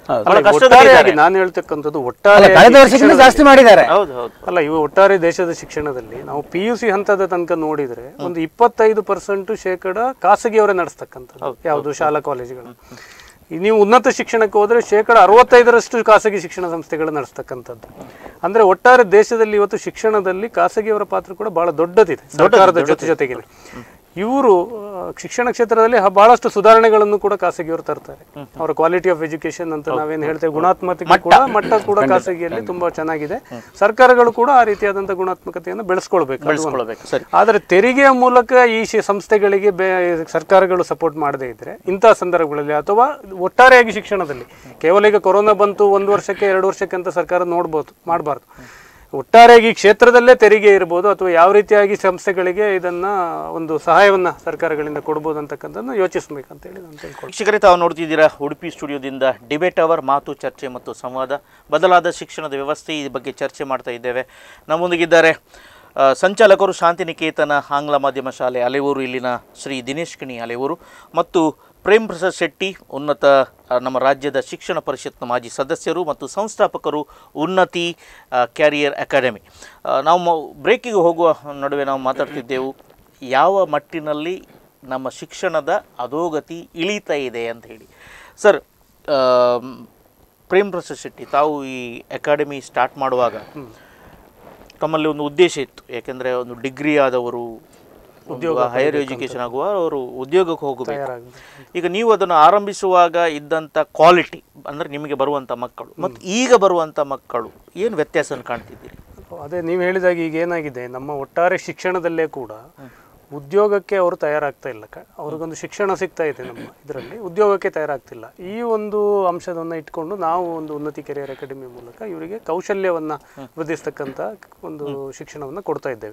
ನಾನು ಹೇಳ್ತಕ್ಕಂಥದ್ದು ಒಟ್ಟಾರೆ ಕಳೆದ ವರ್ಷಕ್ಕಿಂತ ಜಾಸ್ತಿ ಮಾಡಿದ್ದಾರೆ. ಅಲ್ಲ, ಇವು ಒಟ್ಟಾರೆ ದೇಶದ ಶಿಕ್ಷಣದಲ್ಲಿ ನಾವು PUC ಹಂತದ ತನಕ ನೋಡಿದ್ರೆ ಒಂದು 25% ಖಾಸಗಿಯವರೇ ನಡೆಸ್ತಕ್ಕಂಥದ್ದು ಯಾವುದು ಶಾಲಾ ಕಾಲೇಜುಗಳು. ನೀವು ಉನ್ನತ ಶಿಕ್ಷಣಕ್ಕೆ ಹೋದ್ರೆ 65% ಖಾಸಗಿ ಶಿಕ್ಷಣ ಶಿಕ್ಷಣಗಳು ನಡೆಸ್ತಕ್ಕಂಥದ್ದು. ಅಂದ್ರೆ ಒಟ್ಟಾರೆ ದೇಶದಲ್ಲಿ ಇವತ್ತು ಶಿಕ್ಷಣದಲ್ಲಿ ಖಾಸಗಿಯವರ ಪಾತ್ರ ಕೂಡ ಬಹಳ ದೊಡ್ಡದಿದೆ ಸರ್ಕಾರದ ಜೊತೆಗೆ. ಇವರು ಶಿಕ್ಷಣ ಕ್ಷೇತ್ರದಲ್ಲಿ ಬಹಳಷ್ಟು ಸುಧಾರಣೆಗಳನ್ನು ಕೂಡ ಖಾಸಗಿಯವರು ತರ್ತಾರೆ. ಅವರ ಕ್ವಾಲಿಟಿ ಆಫ್ ಎಜುಕೇಶನ್ ಅಂತ ನಾವೇನು ಹೇಳ್ತೇವೆ, ಗುಣಾತ್ಮಕತೆ ಕೂಡ ಮಟ್ಟ ಕೂಡ ಖಾಸಗಿಯಲ್ಲಿ ತುಂಬಾ ಚೆನ್ನಾಗಿದೆ. ಸರ್ಕಾರಗಳು ಕೂಡ ಆ ರೀತಿಯಾದಂತಹ ಗುಣಾತ್ಮಕತೆಯನ್ನು ಬೆಳೆಸ್ಕೊಳ್ಬೇಕು. ಆದರೆ ತೆರಿಗೆಯ ಮೂಲಕ ಈ ಸಂಸ್ಥೆಗಳಿಗೆ ಸರ್ಕಾರಗಳು ಸಪೋರ್ಟ್ ಮಾಡದೇ ಇದ್ರೆ ಇಂತಹ ಸಂದರ್ಭಗಳಲ್ಲಿ ಅಥವಾ ಒಟ್ಟಾರೆಯಾಗಿ ಶಿಕ್ಷಣದಲ್ಲಿ ಕೇವಲ ಈಗ ಕೊರೋನಾ ಬಂತು 1 ವರ್ಷಕ್ಕೆ 2 ವರ್ಷಕ್ಕೆ ಅಂತ ಸರ್ಕಾರ ಮಾಡಬಾರ್ದು. ಒಟ್ಟಾರೆಯಾಗಿ ಕ್ಷೇತ್ರದಲ್ಲೇ ತೆರಿಗೆ ಇರ್ಬೋದು ಅಥವಾ ಯಾವ ರೀತಿಯಾಗಿ ಸಂಸ್ಥೆಗಳಿಗೆ ಇದನ್ನ ಒಂದು ಸಹಾಯವನ್ನ ಸರ್ಕಾರಗಳಿಂದ ಕೊಡ್ಬೋದು ಅಂತಕ್ಕಂಥದ್ದನ್ನು ಯೋಚಿಸಬೇಕಂತ ಹೇಳಿ ನಾನು ತಿಳ್ಕೊಂಡು. ವೀಕ್ಷಕರೇ, ತಾವು ನೋಡ್ತಿದ್ದೀರಾ ಉಡುಪಿ ಸ್ಟುಡಿಯೋದಿಂದ ಡಿಬೇಟ್ ಅವರ್, ಮಾತು, ಚರ್ಚೆ ಮತ್ತು ಸಂವಾದ, ಬದಲಾದ ಶಿಕ್ಷಣದ ವ್ಯವಸ್ಥೆ, ಈ ಬಗ್ಗೆ ಚರ್ಚೆ ಮಾಡ್ತಾ ಇದ್ದೇವೆ. ನಮ್ಮೊಂದಿಗಿದ್ದಾರೆ ಸಂಚಾಲಕರು ಶಾಂತಿನಿಕೇತನ ಆಂಗ್ಲ ಮಾಧ್ಯಮ ಶಾಲೆ ಅಲೆಯೂರು, ಇಲ್ಲಿನ ಶ್ರೀ ದಿನೇಶ್ ಕಿಣಿ ಅಲೆಯೂರು, ಮತ್ತು ಪ್ರೇಮ್ ಪ್ರಸಾದ್ ಶೆಟ್ಟಿ, ಉನ್ನತ ನಮ್ಮ ರಾಜ್ಯದ ಶಿಕ್ಷಣ ಪರಿಷತ್ನ ಮಾಜಿ ಸದಸ್ಯರು ಮತ್ತು ಸಂಸ್ಥಾಪಕರು, ಉನ್ನತಿ ಕ್ಯಾರಿಯರ್ ಅಕಾಡೆಮಿ. ನಾವು ಬ್ರೇಕಿಗೆ ಹೋಗುವ ನಡುವೆ ನಾವು ಮಾತಾಡ್ತಿದ್ದೆವು ಯಾವ ಮಟ್ಟಿನಲ್ಲಿ ನಮ್ಮ ಶಿಕ್ಷಣದ ಅಧೋಗತಿ ಇಳಿತಾ ಇದೆ ಅಂತ ಹೇಳಿ. ಸರ್, ಪ್ರೇಮ್ ಪ್ರಸಾದ್ ಶೆಟ್ಟಿ, ತಾವು ಈ ಅಕಾಡೆಮಿ ಸ್ಟಾರ್ಟ್ ಮಾಡುವಾಗ ತಮ್ಮಲ್ಲಿ ಒಂದು ಉದ್ದೇಶ ಇತ್ತು. ಯಾಕೆಂದರೆ ಒಂದು ಡಿಗ್ರಿ ಆದವರು ಉದ್ಯೋಗ, ಹೈಯರ್ ಎಜುಕೇಷನ್ ಆಗುವ ಅವರು ಉದ್ಯೋಗಕ್ಕೆ ಹೋಗಬೇಕು. ಈಗ ನೀವು ಅದನ್ನು ಆರಂಭಿಸುವಾಗ ಇದ್ದಂಥ ಕ್ವಾಲಿಟಿ, ಅಂದರೆ ನಿಮಗೆ ಬರುವಂಥ ಮಕ್ಕಳು ಮತ್ತು ಈಗ ಬರುವಂಥ ಮಕ್ಕಳು ಏನು ವ್ಯತ್ಯಾಸ ಕಾಣ್ತಿದ್ದೀರಿ? ಅದೇ ನೀವು ಹೇಳಿದಾಗ ಈಗ ಏನಾಗಿದೆ, ನಮ್ಮ ಒಟ್ಟಾರೆ ಶಿಕ್ಷಣದಲ್ಲೇ ಕೂಡ ಉದ್ಯೋಗಕ್ಕೆ ಅವರು ತಯಾರಾಗ್ತಾ ಇಲ್ಲ. ಅವ್ರಿಗೊಂದು ಶಿಕ್ಷಣ ಸಿಗ್ತಾ ಇದೆ ನಮ್ಮ ಇದರಲ್ಲಿ, ಉದ್ಯೋಗಕ್ಕೆ ತಯಾರಾಗ್ತಿಲ್ಲ. ಈ ಒಂದು ಅಂಶವನ್ನು ಇಟ್ಕೊಂಡು ನಾವು ಒಂದು ಉನ್ನತಿ ಕೆರಿಯರ್ ಅಕಾಡೆಮಿ ಮೂಲಕ ಇವರಿಗೆ ಕೌಶಲ್ಯವನ್ನು ವೃದ್ಧಿಸ್ತಕ್ಕಂಥ ಒಂದು ಶಿಕ್ಷಣವನ್ನು ಕೊಡ್ತಾ ಇದ್ದೇವೆ.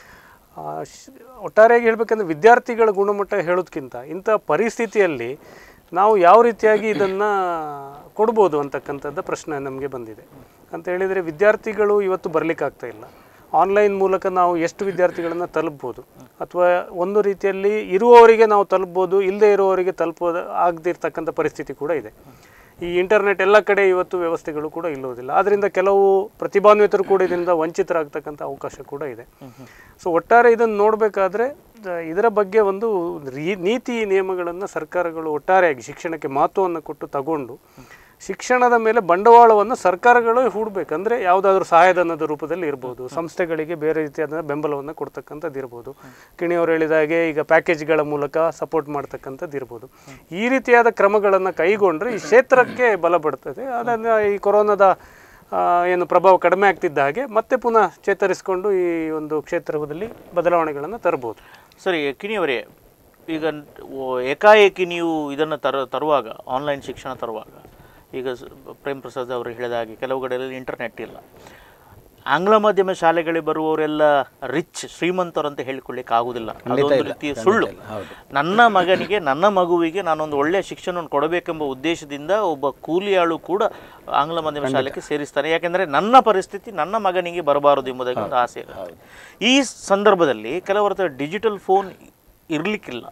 ಒಟ್ಟಾರೆಯಾಗಿ ಹೇಳ್ಬೇಕಂದ್ರೆ ವಿದ್ಯಾರ್ಥಿಗಳ ಗುಣಮಟ್ಟ ಹೇಳೋದಕ್ಕಿಂತ ಇಂಥ ಪರಿಸ್ಥಿತಿಯಲ್ಲಿ ನಾವು ಯಾವ ರೀತಿಯಾಗಿ ಇದನ್ನು ಕೊಡ್ಬೋದು ಅಂತಕ್ಕಂಥದ್ದು ಪ್ರಶ್ನೆ ನಮಗೆ ಬಂದಿದೆ. ಅಂತ ಹೇಳಿದರೆ ವಿದ್ಯಾರ್ಥಿಗಳು ಇವತ್ತು ಬರಲಿಕ್ಕಾಗ್ತಾ ಇಲ್ಲ. ಆನ್ಲೈನ್ ಮೂಲಕ ನಾವು ಎಷ್ಟು ವಿದ್ಯಾರ್ಥಿಗಳನ್ನು ತಲುಪ್ಬೋದು, ಅಥವಾ ಒಂದು ರೀತಿಯಲ್ಲಿ ಇರುವವರಿಗೆ ನಾವು ತಲುಪ್ಬೋದು, ಇಲ್ಲದೆ ಇರುವವರಿಗೆ ತಲುಪೋದು ಆಗದಿರ್ತಕ್ಕಂಥ ಪರಿಸ್ಥಿತಿ ಕೂಡ ಇದೆ. ಈ ಇಂಟರ್ನೆಟ್ ಎಲ್ಲ ಕಡೆ ಇವತ್ತು ವ್ಯವಸ್ಥೆಗಳು ಕೂಡ ಇಲ್ಲೋದಿಲ್ಲ. ಆದ್ದರಿಂದ ಕೆಲವು ಪ್ರತಿಭಾನ್ವಿತರು ಕೂಡ ಇದರಿಂದ ವಂಚಿತರಾಗ್ತಕ್ಕಂಥ ಅವಕಾಶ ಕೂಡ ಇದೆ. ಸೊ ಒಟ್ಟಾರೆ ಇದನ್ನು ನೋಡಬೇಕಾದ್ರೆ ಇದರ ಬಗ್ಗೆ ಒಂದು ನೀತಿ ನಿಯಮಗಳನ್ನು ಸರ್ಕಾರಗಳು ಒಟ್ಟಾರೆಯಾಗಿ ಶಿಕ್ಷಣಕ್ಕೆ ಮಹತ್ವವನ್ನು ಕೊಟ್ಟು ತಗೊಂಡು ಶಿಕ್ಷಣದ ಮೇಲೆ ಬಂಡವಾಳವನ್ನು ಸರ್ಕಾರಗಳು ಹೂಡಬೇಕಂದ್ರೆ ಯಾವುದಾದ್ರೂ ಸಹಾಯಧನದ ರೂಪದಲ್ಲಿ ಇರ್ಬೋದು, ಸಂಸ್ಥೆಗಳಿಗೆ ಬೇರೆ ರೀತಿಯಾದ ಬೆಂಬಲವನ್ನು ಕೊಡ್ತಕ್ಕಂಥದ್ದು ಇರ್ಬೋದು, ಕಿಣಿಯವರು ಹೇಳಿದಾಗೆ ಈಗ ಪ್ಯಾಕೇಜ್ಗಳ ಮೂಲಕ ಸಪೋರ್ಟ್ ಮಾಡ್ತಕ್ಕಂಥದ್ದು ಇರ್ಬೋದು. ಈ ರೀತಿಯಾದ ಕ್ರಮಗಳನ್ನು ಕೈಗೊಂಡ್ರೆ ಈ ಕ್ಷೇತ್ರಕ್ಕೆ ಬಲ ಬರ್ತದೆ. ಅದನ್ನು ಈ ಕೊರೋನಾದ ಏನು ಪ್ರಭಾವ ಕಡಿಮೆ ಆಗ್ತಿದ್ದ ಹಾಗೆ ಮತ್ತೆ ಪುನಃ ಚೇತರಿಸಿಕೊಂಡು ಈ ಒಂದು ಕ್ಷೇತ್ರದಲ್ಲಿ ಬದಲಾವಣೆಗಳನ್ನು ತರಬಹುದು. ಸರಿ ಕಿಣಿಯವರೇ, ಈಗ ಏಕಾಏಕಿ ನೀವು ಇದನ್ನು ತರುವಾಗ, ಆನ್ಲೈನ್ ಶಿಕ್ಷಣ ತರುವಾಗ, ಈಗ ಪ್ರೇಮ್ ಪ್ರಸಾದ್ ಅವರು ಹೇಳಿದ ಹಾಗೆ ಕೆಲವು ಕಡೆಯಲ್ಲಿ ಇಂಟರ್ನೆಟ್ ಇಲ್ಲ. ಆಂಗ್ಲ ಮಾಧ್ಯಮ ಶಾಲೆಗಳಿಗೆ ಬರುವವರೆಲ್ಲ ರಿಚ್, ಶ್ರೀಮಂತರು ಅಂತ ಹೇಳಿಕೊಳ್ಳಿಕ್ಕೆ ಆಗುವುದಿಲ್ಲ. ಅದೊಂದು ರೀತಿಯ ಸುಳ್ಳು. ನನ್ನ ಮಗನಿಗೆ, ನನ್ನ ಮಗುವಿಗೆ ನಾನೊಂದು ಒಳ್ಳೆಯ ಶಿಕ್ಷಣವನ್ನು ಕೊಡಬೇಕೆಂಬ ಉದ್ದೇಶದಿಂದ ಒಬ್ಬ ಕೂಲಿಯಾಳು ಕೂಡ ಆಂಗ್ಲ ಮಾಧ್ಯಮ ಶಾಲೆಗೆ ಸೇರಿಸ್ತಾನೆ. ಯಾಕೆಂದರೆ ನನ್ನ ಪರಿಸ್ಥಿತಿ ನನ್ನ ಮಗನಿಗೆ ಬರಬಾರದು ಎಂಬುದಾಗಿ ಒಂದು ಆಸೆ ಇರುತ್ತೆ. ಈ ಸಂದರ್ಭದಲ್ಲಿ ಕೆಲವರ ಹತ್ರ ಡಿಜಿಟಲ್ ಫೋನ್ ಇರಲಿಕ್ಕಿಲ್ಲ.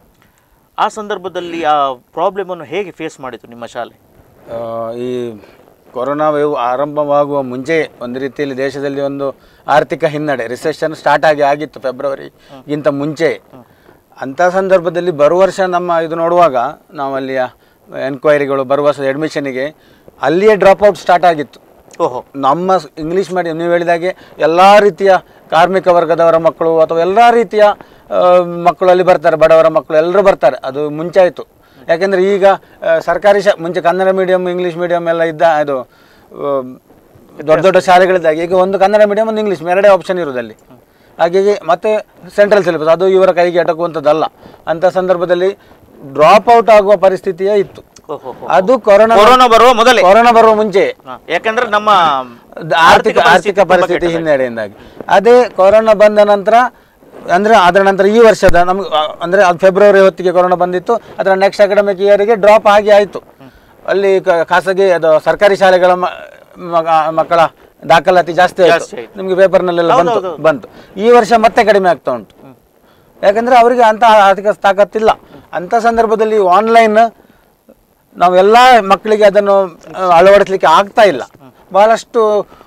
ಆ ಸಂದರ್ಭದಲ್ಲಿ ಆ ಪ್ರಾಬ್ಲಮನ್ನು ಹೇಗೆ ಫೇಸ್ ಮಾಡಿತು ನಿಮ್ಮ ಶಾಲೆ? ಈ ಕೊರೋನಾ ವೇವ್ ಆರಂಭವಾಗುವ ಮುಂಚೆ ಒಂದು ರೀತಿಯಲ್ಲಿ ದೇಶದಲ್ಲಿ ಒಂದು ಆರ್ಥಿಕ ಹಿನ್ನಡೆ, ರಿಸೆಷನ್ ಸ್ಟಾರ್ಟ್ ಆಗಿತ್ತು ಫೆಬ್ರವರಿಗಿಂತ ಮುಂಚೆ. ಅಂಥ ಸಂದರ್ಭದಲ್ಲಿ ಬರುವ ವರ್ಷ ನಮ್ಮ ಇದು ನೋಡುವಾಗ ನಾವು ಅಲ್ಲಿಯ ಎನ್ಕ್ವೈರಿಗಳು, ಬರುವ ವರ್ಷದ ಅಡ್ಮಿಷನಿಗೆ ಅಲ್ಲಿಯೇ ಡ್ರಾಪ್ ಔಟ್ ಸ್ಟಾರ್ಟ್ ಆಗಿತ್ತು. ನಮ್ಮ ಇಂಗ್ಲೀಷ್ ಮೀಡಿಯಂ, ನೀವು ಹೇಳಿದಾಗೆ ಎಲ್ಲ ರೀತಿಯ ಕಾರ್ಮಿಕ ವರ್ಗದವರ ಮಕ್ಕಳು ಅಥವಾ ಎಲ್ಲ ರೀತಿಯ ಮಕ್ಕಳು ಅಲ್ಲಿ ಬರ್ತಾರೆ, ಬಡವರ ಮಕ್ಕಳು ಎಲ್ಲರೂ ಬರ್ತಾರೆ. ಅದು ಮುಂಚೆ ಆಯಿತು. ಯಾಕೆಂದರೆ ಈಗ ಸರ್ಕಾರಿ ಮುಂಚೆ ಕನ್ನಡ ಮೀಡಿಯಂ, ಇಂಗ್ಲೀಷ್ ಮೀಡಿಯಂ ಎಲ್ಲ ಇದ್ದ, ಅದು ದೊಡ್ಡ ದೊಡ್ಡ ಶಾಲೆಗಳಿದ್ದಾಗ ಈಗ ಒಂದು ಕನ್ನಡ ಮೀಡಿಯಂ, ಒಂದು ಇಂಗ್ಲೀಷ್, ಎರಡೇ ಆಪ್ಷನ್ ಇರೋದಲ್ಲಿ. ಹಾಗಾಗಿ ಮತ್ತೆ ಸೆಂಟ್ರಲ್ ಸಿಲೆಬಸ್, ಅದು ಇವರ ಕೈಗೆ ಅಟಕುವಂಥದ್ದಲ್ಲ. ಅಂಥ ಸಂದರ್ಭದಲ್ಲಿ ಡ್ರಾಪ್ ಔಟ್ ಆಗುವ ಪರಿಸ್ಥಿತಿಯೇ ಇತ್ತು. ಅದು ಕೊರೋನಾ ಬರುವ ಮುಂಚೆ, ಯಾಕಂದ್ರೆ ನಮ್ಮ ಆರ್ಥಿಕ ಪರಿಸ್ಥಿತಿ ಹಿನ್ನಡೆಯಿಂದಾಗಿ. ಅದೇ ಕೊರೋನಾ ಬಂದ ನಂತರ ಅಂದರೆ ಅದರ ನಂತರ ಈ ವರ್ಷದ ನಮ್ಗೆ ಅಂದರೆ ಅದು ಫೆಬ್ರವರಿ ಹೊತ್ತಿಗೆ ಕೊರೋನಾ ಬಂದಿತ್ತು. ಅದರ ನೆಕ್ಸ್ಟ್ ಅಕಾಡೆಮಿಕ್ ಇಯರಿಗೆ ಡ್ರಾಪ್ ಆಗಿ ಆಯಿತು. ಅಲ್ಲಿ ಖಾಸಗಿ ಅದು ಸರ್ಕಾರಿ ಶಾಲೆಗಳ ಮಕ್ಕಳ ದಾಖಲಾತಿ ಜಾಸ್ತಿ ಆಯಿತು. ನಿಮಗೆ ಪೇಪರ್ನಲ್ಲೆಲ್ಲ ಬಂತು. ಈ ವರ್ಷ ಮತ್ತೆ ಕಡಿಮೆ ಆಗ್ತಾ ಉಂಟು. ಯಾಕಂದರೆ ಅವರಿಗೆ ಅಂಥ ಆರ್ಥಿಕ ತಾಕತ್ತಿಲ್ಲ. ಅಂಥ ಸಂದರ್ಭದಲ್ಲಿ ಆನ್ಲೈನ್ ನಾವೆಲ್ಲ ಮಕ್ಕಳಿಗೆ ಅದನ್ನು ಅಳವಡಿಸಲಿಕ್ಕೆ ಆಗ್ತಾ ಇಲ್ಲ. ಬಹಳಷ್ಟು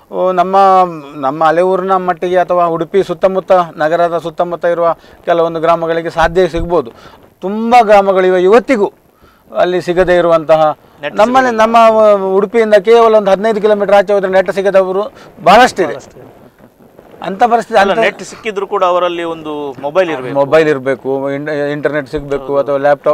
ನಮ್ಮ ಅಲೆಯೂರಿನ ಮಟ್ಟಿಗೆ ಅಥವಾ ಉಡುಪಿ ಸುತ್ತಮುತ್ತ ನಗರದ ಸುತ್ತಮುತ್ತ ಇರುವ ಕೆಲವೊಂದು ಗ್ರಾಮಗಳಿಗೆ ಸಾಧ್ಯ ಸಿಗ್ಬೋದು. ತುಂಬ ಗ್ರಾಮಗಳಿವೆ ಇವತ್ತಿಗೂ ಅಲ್ಲಿ ಸಿಗದೇ ಇರುವಂತಹ. ನಮ್ಮ ಉಡುಪಿಯಿಂದ ಕೇವಲ ಒಂದು 15 ಕಿಲೋಮೀಟರ್ ಆಚೆ ಹೋದ್ರೆ ನೆಟ್ ಸಿಗದವರು ಬಹಳಷ್ಟಿದೆ. ಅಂತ ಪರಿಸ್ಥಿತಿ. ನೆಟ್ ಸಿಕ್ಕಿದ್ರು ಕೂಡ ಅವರಲ್ಲಿ ಒಂದು ಮೊಬೈಲ್ ಇರಬೇಕು, ಇಂಟರ್ನೆಟ್ ಸಿಗಬೇಕು ಅಥವಾ ಲ್ಯಾಪ್ಟಾಪ್.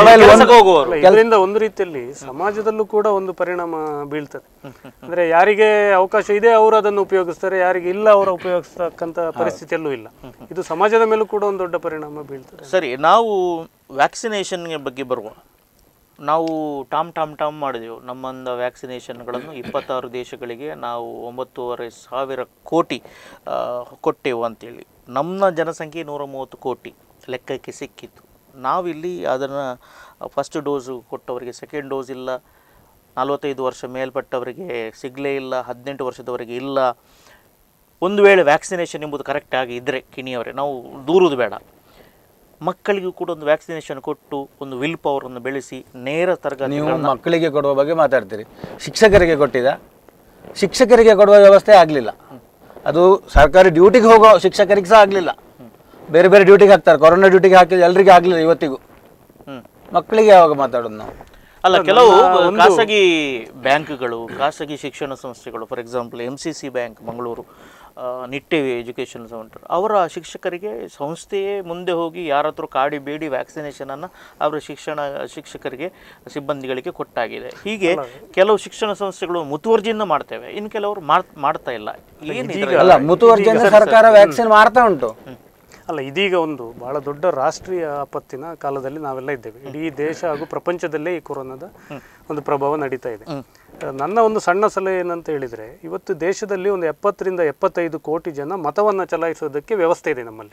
ಇದರಿಂದ ಒಂದು ರೀತಿಯಲ್ಲಿ ಸಮಾಜದಲ್ಲೂ ಕೂಡ ಒಂದು ಪರಿಣಾಮ ಬೀಳ್ತದೆ. ಅಂದ್ರೆ ಯಾರಿಗೆ ಅವಕಾಶ ಇದೆ ಅವರು ಅದನ್ನು ಉಪಯೋಗಿಸ್ತಾರೆ, ಯಾರಿಗೆ ಇಲ್ಲ ಅವರು ಉಪಯೋಗಿಸ್ತಕ್ಕಂಥ ಪರಿಸ್ಥಿತಿಯಲ್ಲೂ ಇಲ್ಲ. ಇದು ಸಮಾಜದ ಮೇಲೂ ಕೂಡ ಒಂದು ದೊಡ್ಡ ಪರಿಣಾಮ ಬೀಳ್ತದೆ. ಸರಿ, ನಾವು ವ್ಯಾಕ್ಸಿನೇಷನ್ಗೆ ಬಗ್ಗೆ ಬರುವ. ನಾವು ಟಾಮ್ ಮಾಡಿದೆವು ನಮ್ಮಂದ ವ್ಯಾಕ್ಸಿನೇಷನ್ಗಳನ್ನು 26 ದೇಶಗಳಿಗೆ ನಾವು 9,500 ಕೋಟಿ ಕೊಟ್ಟೆವು ಅಂತೇಳಿ. ನಮ್ಮ ಜನಸಂಖ್ಯೆ 130 ಕೋಟಿ ಲೆಕ್ಕಕ್ಕೆ ಸಿಕ್ಕಿತ್ತು. ನಾವಿಲ್ಲಿ ಅದನ್ನು ಫಸ್ಟ್ ಡೋಸು ಕೊಟ್ಟವರಿಗೆ ಸೆಕೆಂಡ್ ಡೋಸ್ ಇಲ್ಲ, 45 ವರ್ಷ ಮೇಲ್ಪಟ್ಟವರಿಗೆ ಸಿಗಲೇ ಇಲ್ಲ, 18 ವರ್ಷದವರೆಗೆ ಇಲ್ಲ. ಒಂದು ವೇಳೆ ವ್ಯಾಕ್ಸಿನೇಷನ್ ಎಂಬುದು ಕರೆಕ್ಟಾಗಿ ಇದ್ದರೆ ಕಿಣಿಯವರೇ, ನಾವು ದೂರುವುದು ಬೇಡ, ಮಕ್ಕಳಿಗೂ ಕೂಡ ಒಂದು ವ್ಯಾಕ್ಸಿನೇಷನ್ ಕೊಟ್ಟು ಒಂದು ವಿಲ್ ಪವರನ್ನು ಬೆಳೆಸಿ ನೇರ ತರಗತಿ. ನೀವು ಮಕ್ಕಳಿಗೆ ಕೊಡುವ ಬಗ್ಗೆ ಮಾತಾಡ್ತೀರಿ, ಶಿಕ್ಷಕರಿಗೆ ಕೊಟ್ಟಿದ? ಶಿಕ್ಷಕರಿಗೆ ಕೊಡುವ ವ್ಯವಸ್ಥೆ ಆಗಲಿಲ್ಲ. ಅದು ಸರ್ಕಾರಿ ಡ್ಯೂಟಿಗೆ ಹೋಗೋ ಶಿಕ್ಷಕರಿಗೆ ಸಹ ಆಗಲಿಲ್ಲ. ಬೇರೆ ಬೇರೆ ಡ್ಯೂಟಿಗೆ ಹಾಕ್ತಾರೆ. ಕೊರೋನಾ ಡ್ಯೂಟಿಗೆ ಹಾಕಿದ್ರೆ ಎಲ್ರಿಗೂ ಆಗಲಿಲ್ಲ ಇವತ್ತಿಗೂ. ಮಕ್ಕಳಿಗೆ ಯಾವಾಗ ಮಾತಾಡೋದು ನಾವು? ಅಲ್ಲ, ಕೆಲವು ಖಾಸಗಿ ಬ್ಯಾಂಕ್ಗಳು, ಖಾಸಗಿ ಶಿಕ್ಷಣ ಸಂಸ್ಥೆಗಳು, for example MCC bank Mangaluru, Nitte education centre, ಅವರ ಶಿಕ್ಷಕರಿಗೆ ಸಂಸ್ಥೆಯೇ ಮುಂದೆ ಹೋಗಿ ಯಾರ ಹತ್ರ ಕಾಡಿ ಬೇಡಿ ವ್ಯಾಕ್ಸಿನೇಷನನ್ನು ಅವರ ಶಿಕ್ಷಕರಿಗೆ ಸಿಬ್ಬಂದಿಗಳಿಗೆ ಕೊಟ್ಟಾಗಿದೆ. ಹೀಗೆ ಕೆಲವು ಶಿಕ್ಷಣ ಸಂಸ್ಥೆಗಳು ಮುತುವರ್ಜಿಯಿಂದ ಮಾಡ್ತೇವೆ, ಇನ್ನು ಕೆಲವರು ಮಾಡ್ತಾ ಇಲ್ಲ. ಅಲ್ಲ, ಮುತುವರ್ಜಿಯಿಂದ ಸರ್ಕಾರ ವ್ಯಾಕ್ಸಿನ್ ಮಾಡ್ತಾ ಉಂಟು. ಅಲ್ಲ, ಇದೀಗ ಒಂದು ಬಹಳ ದೊಡ್ಡ ರಾಷ್ಟ್ರೀಯ ಆಪತ್ತಿನ ಕಾಲದಲ್ಲಿ ನಾವೆಲ್ಲ ಇದ್ದೇವೆ. ಇಡೀ ದೇಶ ಹಾಗೂ ಪ್ರಪಂಚದಲ್ಲೇ ಈ ಕೊರೋನಾದ ಒಂದು ಪ್ರಭಾವ ನಡೀತಾ ಇದೆ. ನನ್ನ ಒಂದು ಸಣ್ಣ ಸಲಹೆ ಏನಂತ ಹೇಳಿದರೆ, ಇವತ್ತು ದೇಶದಲ್ಲಿ ಒಂದು 70ರಿಂದ 75 ಕೋಟಿ ಜನ ಮತವನ್ನು ಚಲಾಯಿಸೋದಕ್ಕೆ ವ್ಯವಸ್ಥೆ ಇದೆ. ನಮ್ಮಲ್ಲಿ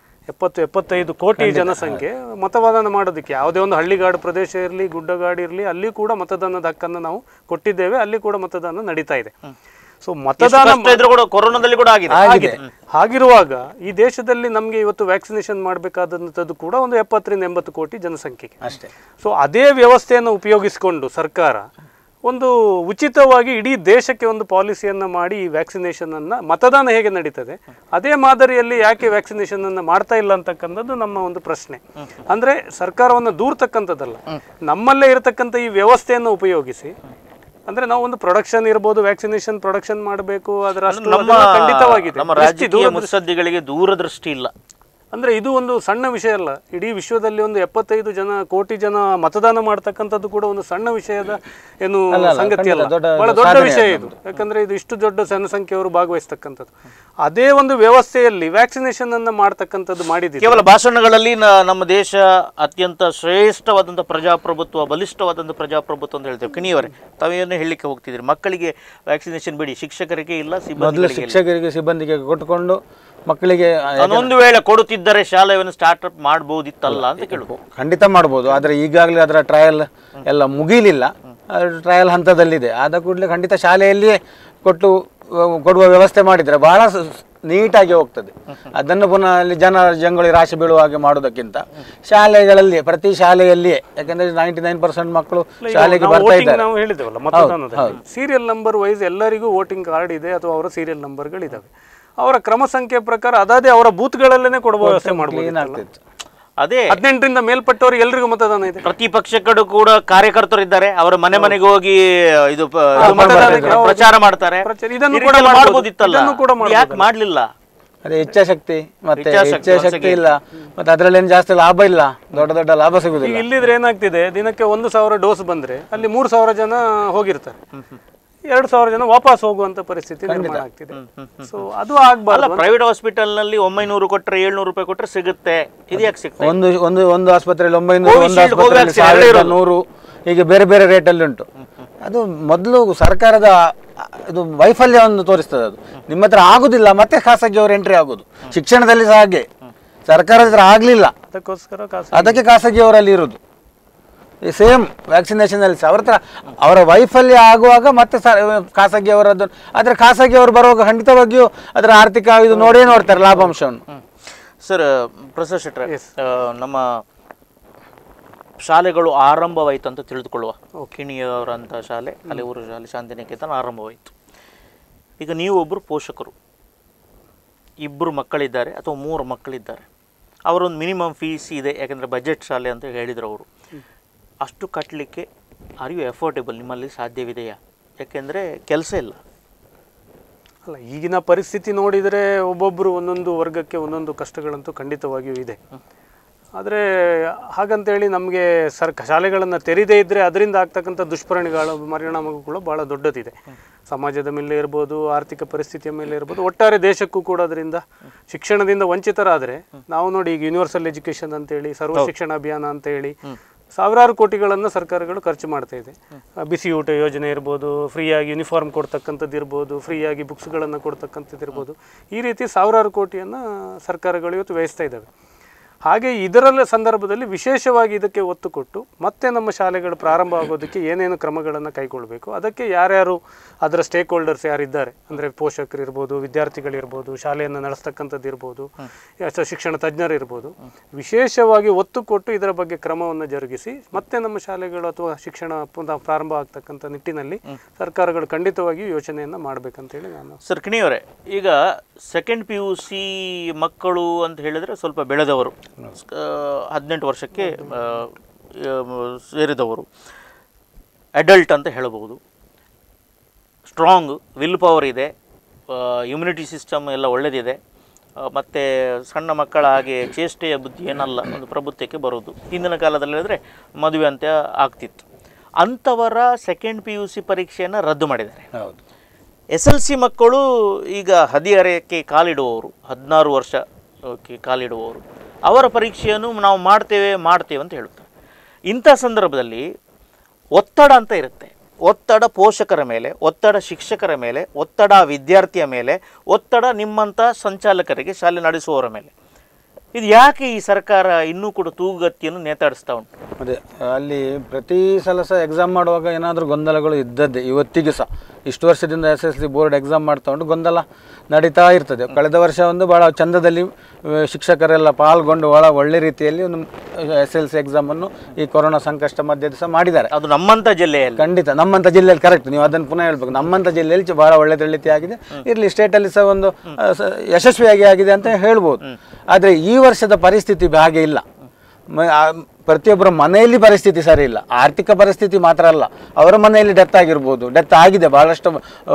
70-75 ಕೋಟಿ ಜನಸಂಖ್ಯೆ ಮತದಾನ ಮಾಡೋದಕ್ಕೆ, ಯಾವುದೇ ಒಂದು ಹಳ್ಳಿಗಾಡು ಪ್ರದೇಶ ಇರಲಿ, ಗುಡ್ಡಗಾಡು ಇರಲಿ, ಅಲ್ಲಿ ಕೂಡ ಮತದಾನದ ಹಕ್ಕನ್ನು ನಾವು ಕೊಟ್ಟಿದ್ದೇವೆ. ಅಲ್ಲಿ ಕೂಡ ಮತದಾನ ನಡೀತಾ ಇದೆ. ಸೊ ಮತದಾನ ಕೊರೋನಾದಲ್ಲಿ ಕೂಡ ಆಗಿದೆ. ಹಾಗಿರುವಾಗ ಈ ದೇಶದಲ್ಲಿ ನಮಗೆ ಇವತ್ತು ವ್ಯಾಕ್ಸಿನೇಷನ್ ಮಾಡಬೇಕಾದಂಥದ್ದು ಕೂಡ ಒಂದು 70ರಿಂದ 80 ಕೋಟಿ ಜನಸಂಖ್ಯೆಗೆ ಅಷ್ಟೇ. ಸೊ ಅದೇ ವ್ಯವಸ್ಥೆಯನ್ನು ಉಪಯೋಗಿಸಿಕೊಂಡು ಸರ್ಕಾರ ಒಂದು ಉಚಿತವಾಗಿ ಇಡೀ ದೇಶಕ್ಕೆ ಒಂದು ಪಾಲಿಸಿಯನ್ನು ಮಾಡಿ ಈ ವ್ಯಾಕ್ಸಿನೇಷನನ್ನು, ಮತದಾನ ಹೇಗೆ ನಡೀತದೆ ಅದೇ ಮಾದರಿಯಲ್ಲಿ ಯಾಕೆ ವ್ಯಾಕ್ಸಿನೇಷನನ್ನು ಮಾಡ್ತಾ ಇಲ್ಲ ಅಂತಕ್ಕಂಥದ್ದು ನಮ್ಮ ಒಂದು ಪ್ರಶ್ನೆ. ಅಂದರೆ ಸರ್ಕಾರವನ್ನು ದೂರ್ತಕ್ಕಂಥದ್ದಲ್ಲ, ನಮ್ಮಲ್ಲೇ ಇರತಕ್ಕಂಥ ಈ ವ್ಯವಸ್ಥೆಯನ್ನು ಉಪಯೋಗಿಸಿ, ಅಂದ್ರೆ ನಾವು ಒಂದು ಪ್ರೊಡಕ್ಷನ್ ಇರಬಹುದು, ವ್ಯಾಕ್ಸಿನೇಷನ್ ಪ್ರೊಡಕ್ಷನ್ ಮಾಡಬೇಕು, ಅದರ ಖಂಡಿತವಾಗಿದೆ. ನಮ್ಮ ರಾಜಕೀಯ ಮುತ್ಸದ್ದಿಗಳಿಗೆ ದೂರದೃಷ್ಟಿ ಇಲ್ಲ. ಅಂದ್ರೆ ಇದು ಒಂದು ಸಣ್ಣ ವಿಷಯ ಅಲ್ಲ. ಇಡೀ ವಿಶ್ವದಲ್ಲಿ ಒಂದು 75 ಕೋಟಿ ಜನ ಮತದಾನ ಮಾಡ್ತಕ್ಕಂಥದ್ದು ಕೂಡ ಒಂದು ಸಣ್ಣ ವಿಷಯದ ಏನು ಸಂಗತಿ ಅಲ್ಲ, ಬಹಳ ದೊಡ್ಡ ವಿಷಯ ಇದು. ಯಾಕಂದ್ರೆ ಇದು ಇಷ್ಟು ದೊಡ್ಡ ಜನಸಂಖ್ಯೆಯವರು ಭಾಗವಹಿಸ್ತಕ್ಕಂಥದ್ದು. ಅದೇ ಒಂದು ವ್ಯವಸ್ಥೆಯಲ್ಲಿ ವ್ಯಾಕ್ಸಿನೇಷನ್ ಅನ್ನ ಮಾಡ್ತಕ್ಕಂಥದ್ದು ಮಾಡಿದ್ದೀವಿ. ಕೇವಲ ಭಾಷಣಗಳಲ್ಲಿ ನಮ್ಮ ದೇಶ ಅತ್ಯಂತ ಶ್ರೇಷ್ಠವಾದಂಥ ಪ್ರಜಾಪ್ರಭುತ್ವ, ಬಲಿಷ್ಠವಾದಂಥ ಪ್ರಜಾಪ್ರಭುತ್ವ ಅಂತ ಹೇಳ್ತೇವೆ. ಕಿಣಿಯವರೇ, ತಾವೇನು ಹೇಳಲಿಕ್ಕೆ ಹೋಗ್ತಿದ್ದೀರಿ? ಮಕ್ಕಳಿಗೆ ವ್ಯಾಕ್ಸಿನೇಷನ್ ಬಿಡಿ, ಶಿಕ್ಷಕರಿಗೆ ಇಲ್ಲ, ಶಿಕ್ಷಕರಿಗೆ ಸಿಬ್ಬಂದಿಗೆ ಕೊಟ್ಟುಕೊಂಡು ಮಕ್ಕಳಿಗೆ ಒಂದು ವೇಳೆ ಕೊಡುತ್ತಿದ್ದರೆ ಶಾಲೆಯನ್ನು ಸ್ಟಾರ್ಟ್ಅಪ್ ಮಾಡಬಹುದಿತ್ತಲ್ಲ ಅಂತ ಕೇಳುದು. ಖಂಡಿತ ಮಾಡ್ಬೋದು, ಆದರೆ ಈಗಾಗಲೇ ಅದರ ಟ್ರಯಲ್ ಎಲ್ಲ ಮುಗಿಲಿಲ್ಲ, ಟ್ರಯಲ್ ಹಂತದಲ್ಲಿದೆ. ಆದ ಕೂಡಲೇ ಖಂಡಿತ ಶಾಲೆಯಲ್ಲಿಯೇ ಕೊಡುವ ವ್ಯವಸ್ಥೆ ಮಾಡಿದರೆ ಬಹಳ ನೀಟಾಗಿ ಹೋಗ್ತದೆ. ಅದನ್ನು ಪುನಃ ಅಲ್ಲಿ ಜನಗಳಿಗೆ ರಾಶಿ ಬೀಳುವ ಹಾಗೆ ಮಾಡೋದಕ್ಕಿಂತ ಶಾಲೆಗಳಲ್ಲಿ, ಪ್ರತಿ ಶಾಲೆಯಲ್ಲಿಯೇ, ಯಾಕಂದ್ರೆ 99% ಮಕ್ಕಳು ಶಾಲೆಗೆ ಬರ್ತಾ ಇದ್ದಾರೆ. ನಾವು ಹೇಳಿದ್ದೇವಲ್ಲ, ಮತದಾನದಲ್ಲಿ ಸೀರಿಯಲ್ ನಂಬರ್ ವೈಸ್ ಎಲ್ಲರಿಗೂ ವೋಟಿಂಗ್ ಕಾರ್ಡ್ ಇದೆ ಅಥವಾ ಅವರ ಸೀರಿಯಲ್ ನಂಬರ್ಗಳಿದ್ದಾವೆ. ಅವರ ಕ್ರಮ ಸಂಖ್ಯೆ ಪ್ರಕಾರ ಅದಾದೇ ಅವರ ಬೂತ್ಗಳಲ್ಲೇ ಕೊಡುವ ವ್ಯವಸ್ಥೆ ಮಾಡಬಹುದು. ಅದೇ 18ರಿಂದ ಮೇಲ್ಪಟ್ಟವರು ಎಲ್ರಿಗೂ ಮತದಾನ ಇದೆ. ಪ್ರತಿಪಕ್ಷಗಳು ಕೂಡ ಕಾರ್ಯಕರ್ತರು ಇದ್ದಾರೆ, ಅವರ ಮನೆ ಹೋಗಿ ಇದು ಪ್ರಚಾರ ಮಾಡ್ತಾರೆ. ಇದನ್ನು ಕೂಡ ಮಾಡಬಹುದಿತ್ತಲ್ಲ, ಯಾಕೆ ಮಾಡ್ಲಿಲ್ಲ? ಅದೇ ಇಚ್ಛಾಶಕ್ತಿ ಇಲ್ಲ, ಮತ್ತೆ ಅದರಲ್ಲಿ ಏನು ಜಾಸ್ತಿ ಲಾಭ ಇಲ್ಲ, ದೊಡ್ಡ ಲಾಭ ಸಿಗುದಿಲ್ಲ. ಇಲ್ಲಿದ್ರೆ ಏನಾಗ್ತಿದೆ, ದಿನಕ್ಕೆ 1,000 ಡೋಸ್ ಬಂದ್ರೆ ಅಲ್ಲಿ 3,000 ಜನ ಹೋಗಿರ್ತಾರೆ, 2,000 ಜನ ವಾಪಸ್ ಹೋಗುವಂತ ಪರಿಸ್ಥಿತಿ ನಿರ್ಮಾಣ ಆಗ್ತಿದೆ. ಸೊ ಅದು ಆಗ್ಬಾರ್ದು. ಪ್ರೈವೇಟ್ ಹಾಸ್ಪಿಟಲ್ ನಲ್ಲಿ 900 ಕೊಟ್ಟರೆ 700 ರೂಪಾಯಿ ಕೊಟ್ಟರೆ ಸಿಗುತ್ತೆ. ಇದು ಯಾಕೆ ಸಿಗುತ್ತೆ? ಒಂದು ಆಸ್ಪತ್ರೆಯಲ್ಲಿ 900, ಒಂದು ಆಸ್ಪತ್ರೆಯಲ್ಲಿ 1,100, ಹೀಗೆ ಬೇರೆ ಬೇರೆ ರೇಟ್ ಅಲ್ಲಿ ಉಂಟು. ಅದು ಮೊದಲು ಸರ್ಕಾರದ ಇದು ವೈಫಲ್ಯವನ್ನು ತೋರಿಸ್ತದೆ. ಅದು ನಿಮ್ಮ ಹತ್ರ ಆಗುದಿಲ್ಲ, ಮತ್ತೆ ಖಾಸಗಿಯವರು ಎಂಟ್ರಿ ಆಗುದು. ಶಿಕ್ಷಣದಲ್ಲಿ ಸಹ ಹಾಗೆ, ಸರ್ಕಾರದ ಹತ್ರ ಆಗಲಿಲ್ಲ, ಅದಕ್ಕೋಸ್ಕರ ಅದಕ್ಕೆ ಖಾಸಗಿಯವರಲ್ಲಿ ಇರೋದು. ಈ ಸೇಮ್ ವ್ಯಾಕ್ಸಿನೇಷನಲ್ಲಿ ಸಹ ಅವ್ರ ಹತ್ರ ಅವರ ವೈಫಲ್ಯ ಆಗುವಾಗ ಮತ್ತೆ ಖಾಸಗಿಯವರದ್ದು. ಆದರೆ ಖಾಸಗಿಯವರು ಬರುವಾಗ ಖಂಡಿತವಾಗಿಯೂ ಅದರ ಆರ್ಥಿಕ ಇದು ನೋಡ್ತಾರೆ ಲಾಭಾಂಶವನ್ನು. ಸರ್ ಪ್ರೊಫೆಸರ್ ಶೆಟ್ರೆ, ನಮ್ಮ ಶಾಲೆಗಳು ಆರಂಭವಾಯಿತು ಅಂತ ತಿಳಿದುಕೊಳ್ಳುವ. ಕಿಣಿಯವರಂಥ ಶಾಲೆ, ಅಲೆಯೂರು ಶಾಲೆ, ಶಾಂತಿನಿಕೇತನ ಆರಂಭವಾಯಿತು. ಈಗ ನೀವು ಒಬ್ಬರು ಪೋಷಕರು, 2 ಮಕ್ಕಳಿದ್ದಾರೆ ಅಥವಾ 3 ಮಕ್ಕಳಿದ್ದಾರೆ, ಅವರೊಂದು ಮಿನಿಮಮ್ ಫೀಸ್ ಇದೆ, ಯಾಕೆಂದರೆ ಬಜೆಟ್ ಶಾಲೆ ಅಂತ ಹೇಳಿದರು ಅವರು. ಅಷ್ಟು ಕಟ್ಟಲಿಕ್ಕೆ ಆರ್ ಯು ಎಫೋರ್ಡೆಬಲ್? ನಿಮ್ಮಲ್ಲಿ ಸಾಧ್ಯವಿದೆಯಾ? ಯಾಕೆಂದರೆ ಕೆಲಸ ಇಲ್ಲ ಅಲ್ಲ. ಈಗಿನ ಪರಿಸ್ಥಿತಿ ನೋಡಿದರೆ ಒಬ್ಬೊಬ್ಬರು ಒಂದೊಂದು ವರ್ಗಕ್ಕೆ ಒಂದೊಂದು ಕಷ್ಟಗಳಂತೂ ಖಂಡಿತವಾಗಿಯೂ ಇದೆ. ಆದರೆ ಹಾಗಂತೇಳಿ ನಮಗೆ ಶಾಲೆಗಳನ್ನು ತೆರೆದೇ ಇದ್ದರೆ ಅದರಿಂದ ಆಗ್ತಕ್ಕಂಥ ಪರಿಣಾಮಗಳು ಕೂಡ ಭಾಳ ದೊಡ್ಡದಿದೆ. ಸಮಾಜದ ಮೇಲೆ ಇರ್ಬೋದು, ಆರ್ಥಿಕ ಪರಿಸ್ಥಿತಿಯ ಮೇಲೆ ಇರ್ಬೋದು, ಒಟ್ಟಾರೆ ದೇಶಕ್ಕೂ ಕೂಡ ಅದರಿಂದ ಶಿಕ್ಷಣದಿಂದ ವಂಚಿತರಾದರೆ ನಾವು ನೋಡಿ, ಈಗ ಯೂನಿವರ್ಸಲ್ ಎಜುಕೇಷನ್ ಅಂತೇಳಿ, ಸರ್ವ ಶಿಕ್ಷಣ ಅಭಿಯಾನ ಅಂತೇಳಿ ಸಾವಿರಾರು ಕೋಟಿಗಳನ್ನು ಸರ್ಕಾರಗಳು ಖರ್ಚು ಮಾಡ್ತಾ ಇದೆ. ಬಿಸಿ ಊಟ ಯೋಜನೆ ಇರ್ಬೋದು, ಫ್ರೀಯಾಗಿ ಯೂನಿಫಾರ್ಮ್ ಕೊಡ್ತಕ್ಕಂಥದ್ದು ಇರ್ಬೋದು, ಫ್ರೀಯಾಗಿ ಬುಕ್ಸ್ಗಳನ್ನು ಕೊಡ್ತಕ್ಕಂಥದ್ದು ಇರ್ಬೋದು, ಈ ರೀತಿ ಸಾವಿರಾರು ಕೋಟಿಯನ್ನು ಸರ್ಕಾರಗಳು ಇವತ್ತು ವ್ಯಯಿಸ್ತಾ ಇದ್ದಾವೆ. ಹಾಗೆ ಇದರ ಸಂದರ್ಭದಲ್ಲಿ ವಿಶೇಷವಾಗಿ ಇದಕ್ಕೆ ಒತ್ತು ಕೊಟ್ಟು ಮತ್ತೆ ನಮ್ಮ ಶಾಲೆಗಳು ಪ್ರಾರಂಭ ಆಗೋದಕ್ಕೆ ಏನೇನು ಕ್ರಮಗಳನ್ನು ಕೈಗೊಳ್ಳಬೇಕು, ಅದಕ್ಕೆ ಯಾರ್ಯಾರು ಅದರ ಸ್ಟೇಕ್ ಹೋಲ್ಡರ್ಸ್ ಯಾರಿದ್ದಾರೆ, ಅಂದರೆ ಪೋಷಕರು ಇರ್ಬೋದು, ವಿದ್ಯಾರ್ಥಿಗಳಿರ್ಬೋದು, ಶಾಲೆಯನ್ನು ನಡೆಸ್ತಕ್ಕಂಥದ್ದು ಇರ್ಬೋದು, ಶಿಕ್ಷಣ ತಜ್ಞರು ಇರ್ಬೋದು, ವಿಶೇಷವಾಗಿ ಒತ್ತು ಕೊಟ್ಟು ಇದರ ಬಗ್ಗೆ ಕ್ರಮವನ್ನು ಜರುಗಿಸಿ ಮತ್ತೆ ನಮ್ಮ ಶಾಲೆಗಳು ಅಥವಾ ಶಿಕ್ಷಣ ಪುನಃ ಪ್ರಾರಂಭ ಆಗ್ತಕ್ಕಂಥ ನಿಟ್ಟಿನಲ್ಲಿ ಸರ್ಕಾರಗಳು ಖಂಡಿತವಾಗಿಯೂ ಯೋಚನೆಯನ್ನು ಮಾಡಬೇಕಂತೇಳಿ ನಾನು. ಸರ್ ಕಿಣಿಯವರೇ, ಈಗ ಸೆಕೆಂಡ್ PUC ಮಕ್ಕಳು ಅಂತ ಹೇಳಿದರೆ ಸ್ವಲ್ಪ ಬೆಳೆದವರು, 18 ವರ್ಷಕ್ಕೆ ಸೇರಿದವರು, ಅಡಲ್ಟ್ ಅಂತ ಹೇಳಬಹುದು. ಸ್ಟ್ರಾಂಗ್ ವಿಲ್ ಪವರ್ ಇದೆ, ಇಮ್ಯುನಿಟಿ ಸಿಸ್ಟಮ್ ಎಲ್ಲ ಒಳ್ಳೆಯದಿದೆ, ಮತ್ತು ಸಣ್ಣ ಮಕ್ಕಳ ಹಾಗೆ ಚೇಷ್ಟೆಯ ಬುದ್ಧಿ ಏನಲ್ಲ, ಒಂದು ಪ್ರಭುತ್ವಕ್ಕೆ ಬರೋದು. ಹಿಂದಿನ ಕಾಲದಲ್ಲಿ ಹೇಳಿದ್ರೆ ಮದುವೆ ಅಂತ ಆಗ್ತಿತ್ತು. ಅಂಥವರ ಸೆಕೆಂಡ್ PUC ಪರೀಕ್ಷೆಯನ್ನು ರದ್ದು ಮಾಡಿದ್ದಾರೆ. ಹೌದು. SLC ಮಕ್ಕಳು ಈಗ ಹದಿಹರೆಯಕ್ಕೆ ಕಾಲಿಡುವವರು, 16 ವರ್ಷ ಕಾಲಿಡುವವರು, ಅವರ ಪರೀಕ್ಷೆಯನ್ನು ನಾವು ಮಾಡ್ತೇವೆ ಅಂತ ಹೇಳುತ್ತಾರೆ. ಇಂಥ ಸಂದರ್ಭದಲ್ಲಿ ಒತ್ತಡ ಅಂತ ಇರುತ್ತೆ. ಒತ್ತಡ ಪೋಷಕರ ಮೇಲೆ, ಒತ್ತಡ ಶಿಕ್ಷಕರ ಮೇಲೆ, ಒತ್ತಡ ವಿದ್ಯಾರ್ಥಿಯ ಮೇಲೆ, ಒತ್ತಡ ನಿಮ್ಮಂಥ ಸಂಚಾಲಕರಿಗೆ, ಶಾಲೆ ನಡೆಸುವವರ ಮೇಲೆ. ಇದು ಯಾಕೆ ಈ ಸರ್ಕಾರ ಇನ್ನೂ ಕೂಡ ತೂಗುಗತಿಯನ್ನು ನೇತಾಡಿಸ್ತಾ ಉಂಟು? ಅದೇ ಅಲ್ಲಿ ಪ್ರತಿ ಸಲ ಸಹ ಎಕ್ಸಾಮ್ ಮಾಡುವಾಗ ಏನಾದರೂ ಗೊಂದಲಗಳು ಇದ್ದದ್ದೇ. ಇವತ್ತಿಗೆ ಸಹ ಇಷ್ಟು ವರ್ಷದಿಂದ SSLC ಬೋರ್ಡ್ ಎಕ್ಸಾಮ್ ಮಾಡ್ತಾ ಉಂಟು, ಗೊಂದಲ ನಡೀತಾ ಇರ್ತದೆ. ಕಳೆದ ವರ್ಷ ಒಂದು ಭಾಳ ಚಂದದಲ್ಲಿ ಶಿಕ್ಷಕರೆಲ್ಲ ಪಾಲ್ಗೊಂಡು ಒಳ್ಳೆ ರೀತಿಯಲ್ಲಿ ಒಂದು SSLC ಎಕ್ಸಾಮನ್ನು ಈ ಕೊರೋನಾ ಸಂಕಷ್ಟ ಮಧ್ಯೆ ಸಹ ಮಾಡಿದ್ದಾರೆ. ಅದು ನಮ್ಮಂಥ ಜಿಲ್ಲೆಯಲ್ಲಿ, ಖಂಡಿತ ನಮ್ಮಂಥ ಜಿಲ್ಲೆಯಲ್ಲಿ, ಕರೆಕ್ಟ್, ನೀವು ಅದನ್ನು ಪುನಃ ಹೇಳ್ಬೇಕು, ನಮ್ಮಂಥ ಜಿಲ್ಲೆಯಲ್ಲಿ ಭಾಳ ಒಳ್ಳೆಯ ರೀತಿ ಆಗಿದೆ. ಇರಲಿ, ಸ್ಟೇಟಲ್ಲಿ ಸಹ ಒಂದು ಯಶಸ್ವಿಯಾಗಿ ಆಗಿದೆ ಅಂತ ಹೇಳ್ಬೋದು. ಆದರೆ ಈ ವರ್ಷದ ಪರಿಸ್ಥಿತಿ ಹಾಗೆ ಇಲ್ಲ. ಪ್ರತಿಯೊಬ್ಬರ ಮನೆಯಲ್ಲಿ ಪರಿಸ್ಥಿತಿ ಸರಿ ಇಲ್ಲ. ಆರ್ಥಿಕ ಪರಿಸ್ಥಿತಿ ಮಾತ್ರ ಅಲ್ಲ, ಅವರ ಮನೆಯಲ್ಲಿ ಡೆತ್ ಆಗಿರ್ಬೋದು, ಡೆತ್ ಆಗಿದೆ. ಭಾಳಷ್ಟು